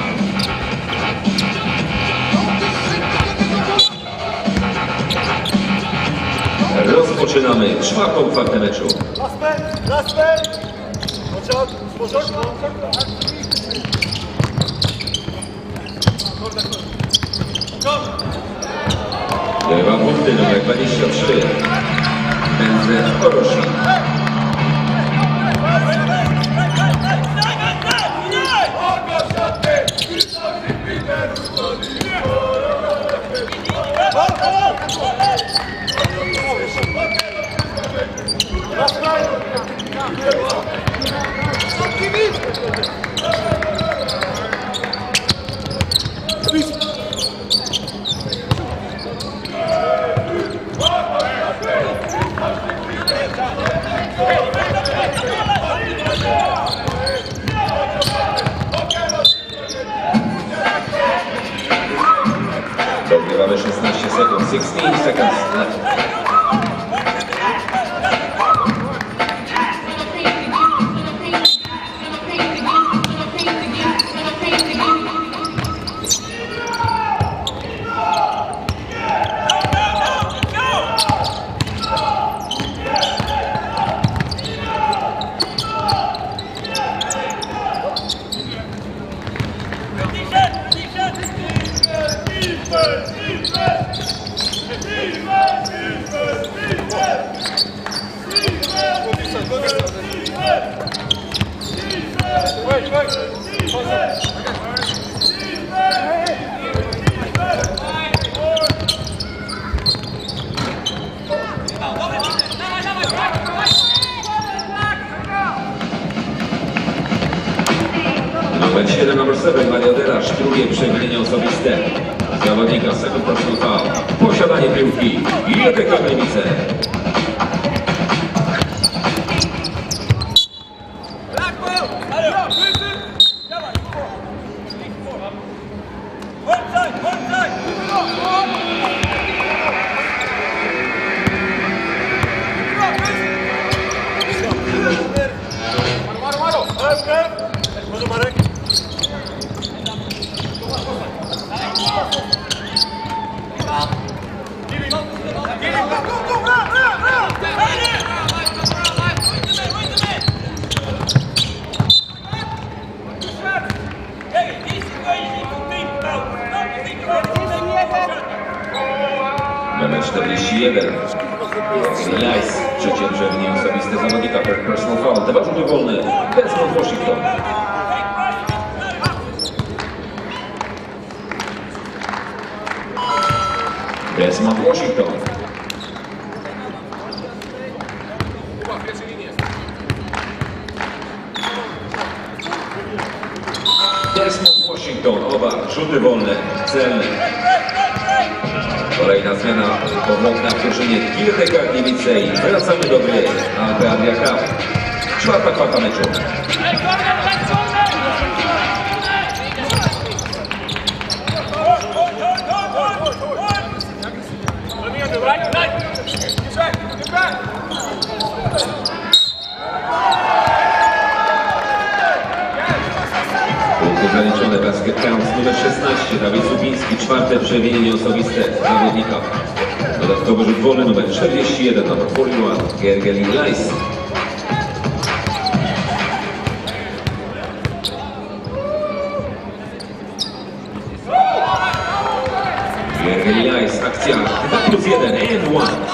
Rozpoczynamy czwartą kwartę meczu. Dwa punkty numer dwadzieścia trzy. Będzie Orosi. Dogrywamy szesnaście sekund, sixteen seconds left. Numer siedem, numer siedem, Mario Derasz, drugie przewinienie osobiste zawodnika, second personal foul. Posiadanie piłki, G T K Gliwice. numer czterdzieści jeden. Nice. Trzecie przewinienie osobiste zawodnika. Personal foul. Dwa rzuty wolne. Desmond Washington. Desmond Washington. Desmond Washington. Oba rzuty wolne. Celne. Kolejna zmiana powrotna w drużynie G T K Gliwice i wracamy do gry. Alpe Adria Cup. Czwarta kwarta meczu. Punkty zaliczone, basket counts numer szesnaście, Dawid Subiński, czwarte przewinienie osobiste zawodnika. Dodatkowy rzut wolny numer czterdzieści jeden, numer czterdzieści jeden, Gergely Lajs. Gergely Lajs, akcja dwa plus jeden, and one.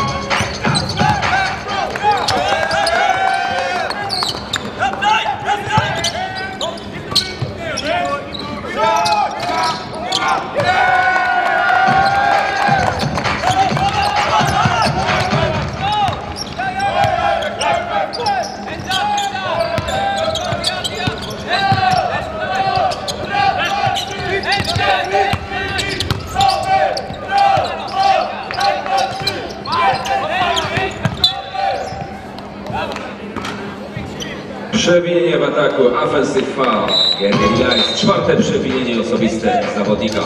Przewinienie w ataku, offensive foul. Gergely Lajs, czwarte przewinienie osobiste zawodnika.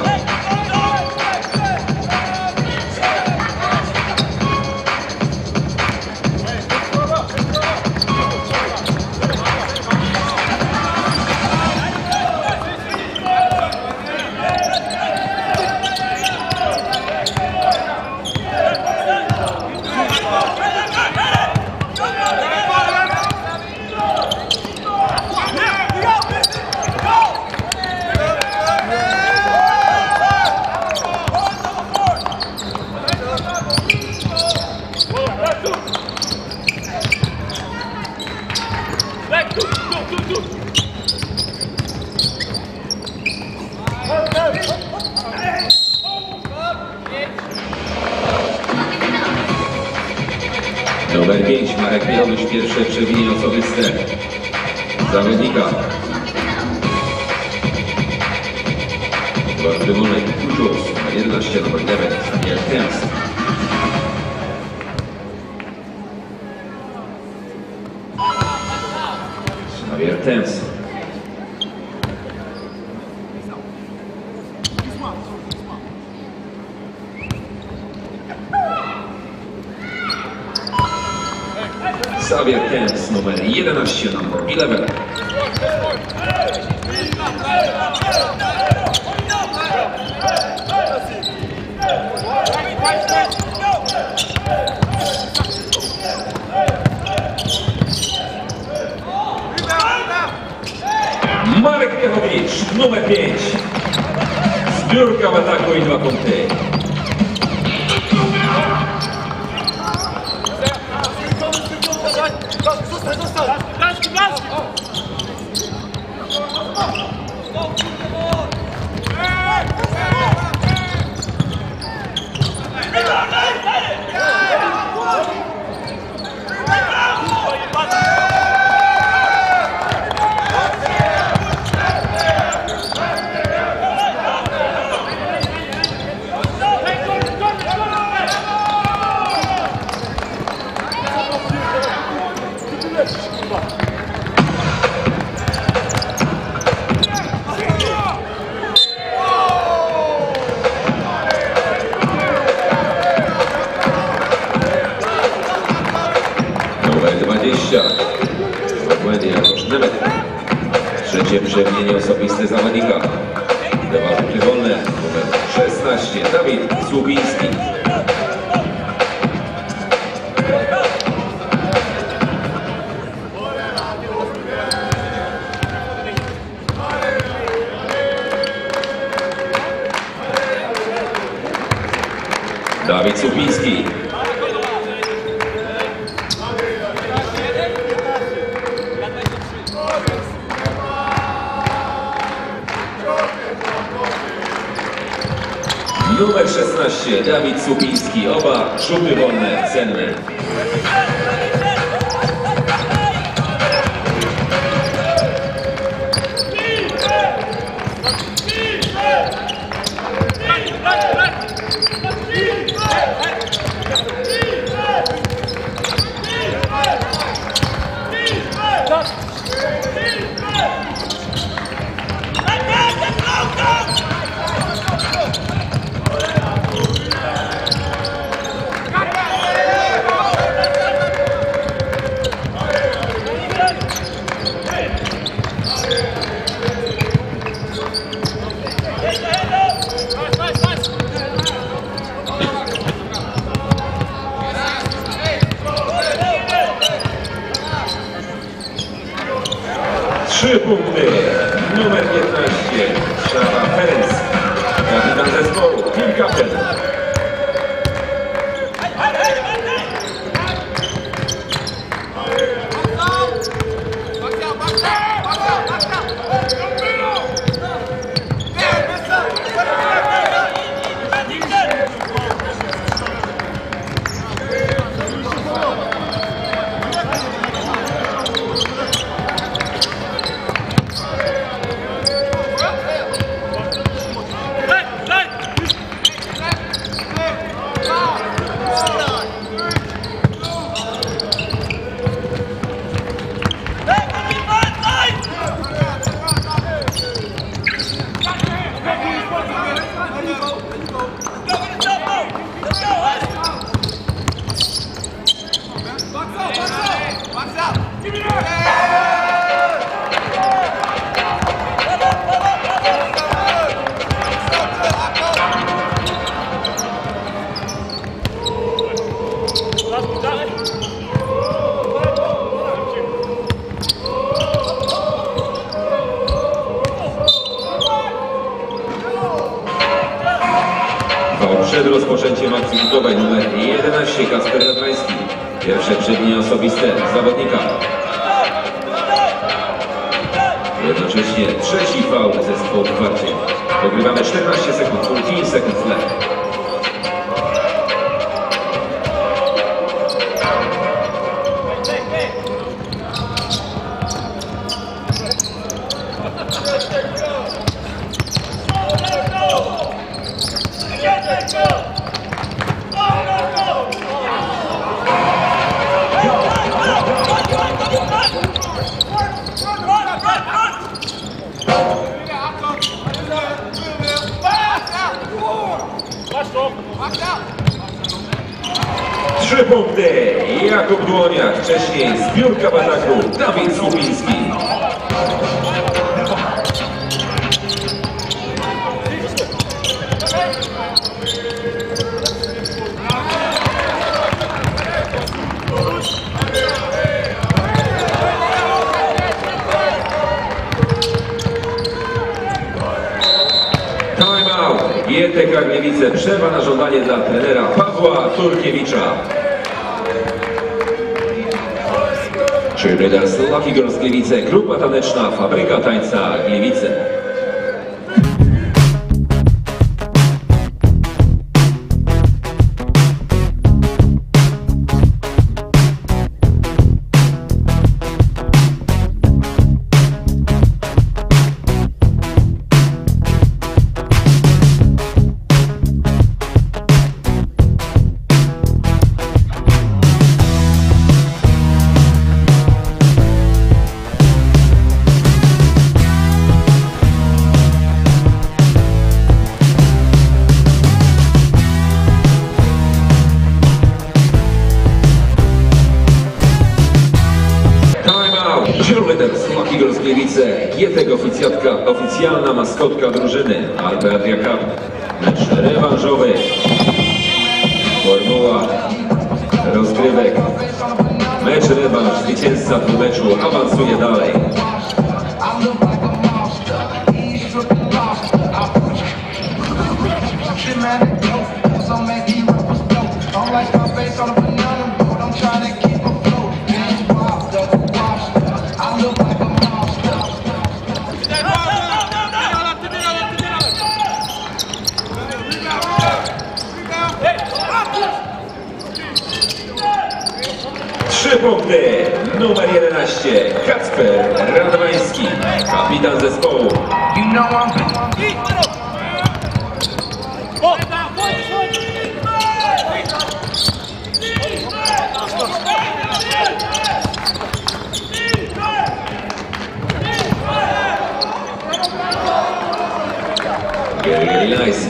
Numer pięć, Marek Miałoś, pierwsze przewinienie osobiste zawodnika. Czwarty wolny, Kuczus, numer jedenaście, numer dziewięć, Xavier Thames. Xavier Thames. Xavier Thames, numer jedenaście, numer jedenaście. Marek Miechowicz, numer pięć. Zbiórka w ataku i dwa punkty. Zostań, zostań! Blaszki, blaszki! Dokładnie jakoś nawet. Trzecie przewinienie osobiste zawodnika. Dwa rzuty wolne. Numer szesnaście. Dawid Słubiński. Dawid Słupiński. Numer szesnaście, Dawid Słupiński. Oba rzuty wolne cenne. Trzy punkty. Numer piętnaście. Szawa Ferenc. Kapitan zespołu. Team Captain. Przed rozpoczęciem akcji rzutowej numer jedenaście Kasper Radrański. Pierwsze przewinienie osobiste zawodnika. Jednocześnie trzeci faul zespołu Gwarcie. Dogrywamy czternaście sekund, pięć sekund left. Trzy punkty. Jakub Dłoniak. Wcześniej zbiórka w ataku. Dawid Słupiński. G T K Gliwice. Przerwa na żądanie dla trenera Pawła Turkiewicza. Cheerleaders Lucky Girls Gliwice. Grupa taneczna Fabryka Tańca Gliwice. Cheerleaders Lucky Girls Gliwice. G T K oficjatka, oficjalna maskotka drużyny. Albert Jakab. Mecz rewanżowy. Formuła rozgrywek. Mecz rewanż. Zwycięzca w meczu awansuje dalej. Dramatic, so many like my face on a banana boat. I'm trying to keep afloat. Hands popped up, washed up. I look like a monster. Trzy punkty. Numer jedenaście. Kacper Radwański, kapitan zespołu. You know I'm Very, very nice.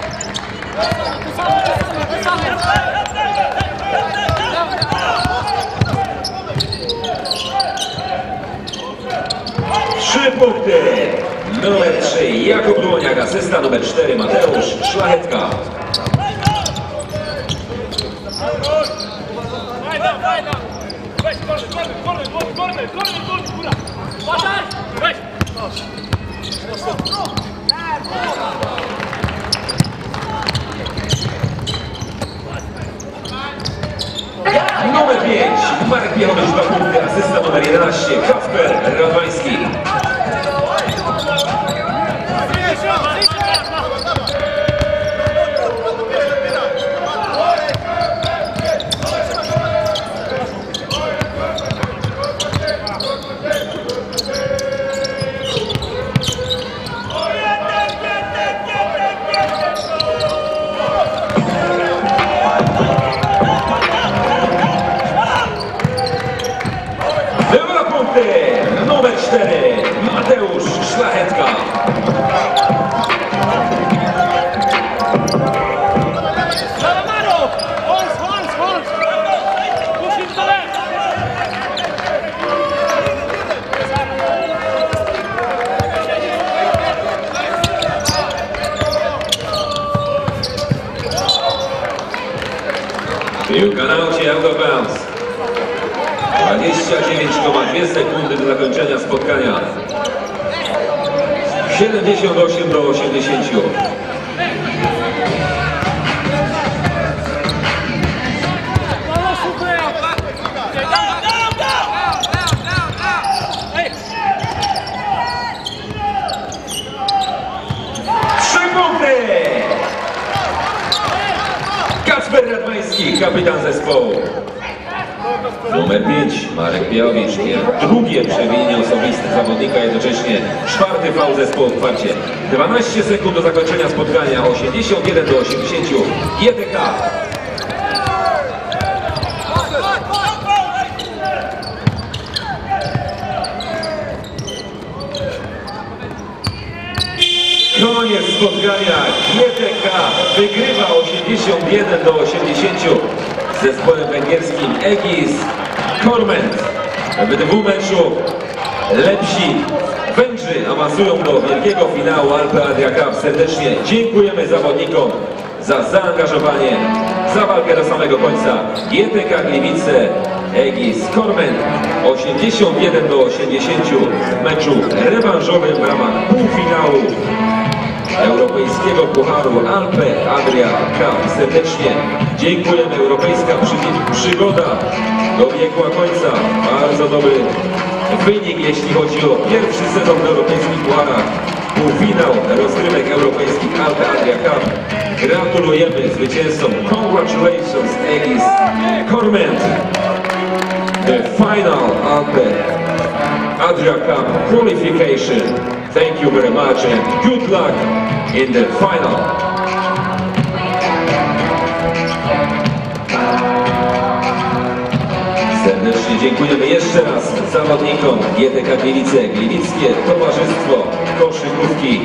Trzy punkty. Numer trzy Jakub Dłoniak, asysta numer cztery Mateusz Szlachetka. Numer pięć Marek Piechowicz, dwa punkty, asysta numer jedenaście Kacper Radwański. Dwa punkty. Numer cztery Mateusz Szlachetka. Piłka na aucie, out of bounds. dwadzieścia dziewięć przecinek dwie sekundy do zakończenia spotkania. siedemdziesiąt osiem do osiemdziesięciu. Trzy punkty! Kacper Radwański, kapitan zespołu. Numer pięć Marek Piechowicz, drugie przewinienie osobiste zawodnika, jednocześnie czwarty faul zespołu w kwarcie. dwanaście sekund do zakończenia spotkania, osiemdziesiąt jeden do osiemdziesięciu. G T K. Koniec spotkania. G T K wygrywa osiemdziesiąt jeden do osiemdziesięciu. Z zespołem węgierskim Egis Korment. W dwóch meczu lepsi Węgrzy awansują do wielkiego finału Alpe Adria Cup. Serdecznie dziękujemy zawodnikom za zaangażowanie, za walkę do samego końca. G T K Gliwice, Egis Korment osiemdziesiąt jeden do osiemdziesięciu w meczu rewanżowym w ramach półfinału Europejskiego Pucharu Alpe Adria Cup. Serdecznie dziękujemy. Europejska przy, przygoda dobiegła końca. Bardzo dobry wynik, jeśli chodzi o pierwszy sezon w europejskich pucharach. Półfinał rozgrywek europejskich Alpe Adria Cup. Gratulujemy zwycięzcom. Congratulations Egis Korment. The final Alpe Adria Cup qualification. Thank you very much and good luck in the final. Serdecznie dziękujemy jeszcze raz zawodnikom G T K Gliwice, Gliwickie Towarzystwo Koszykówki.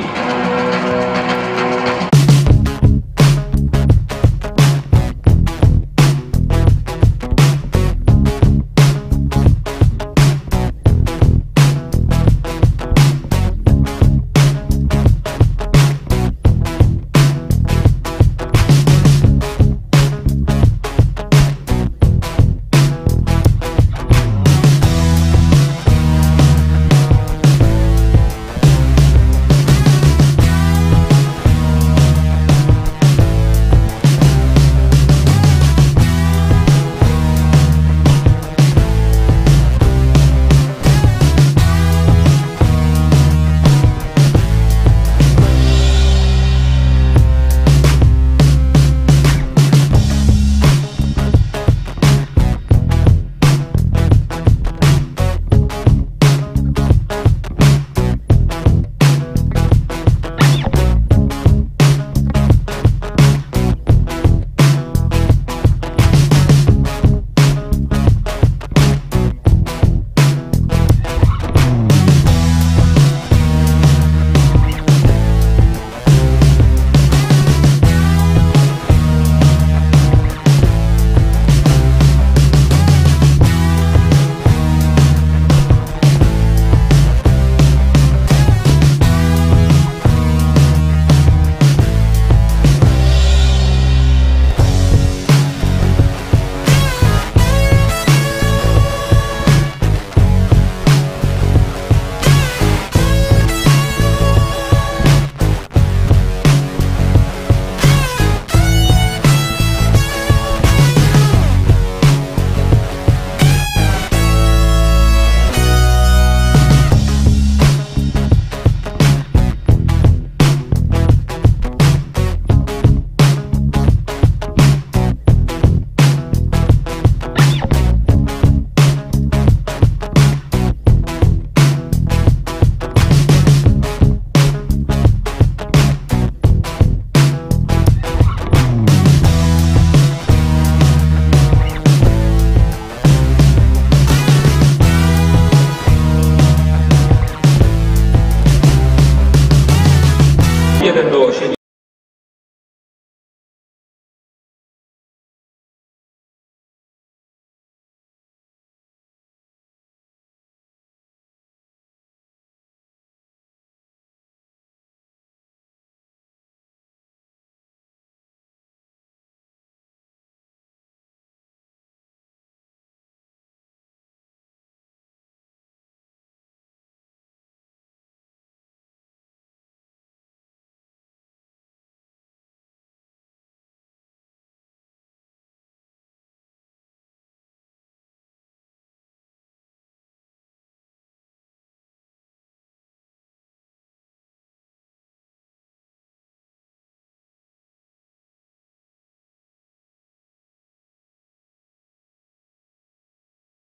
do osiemdziesiątego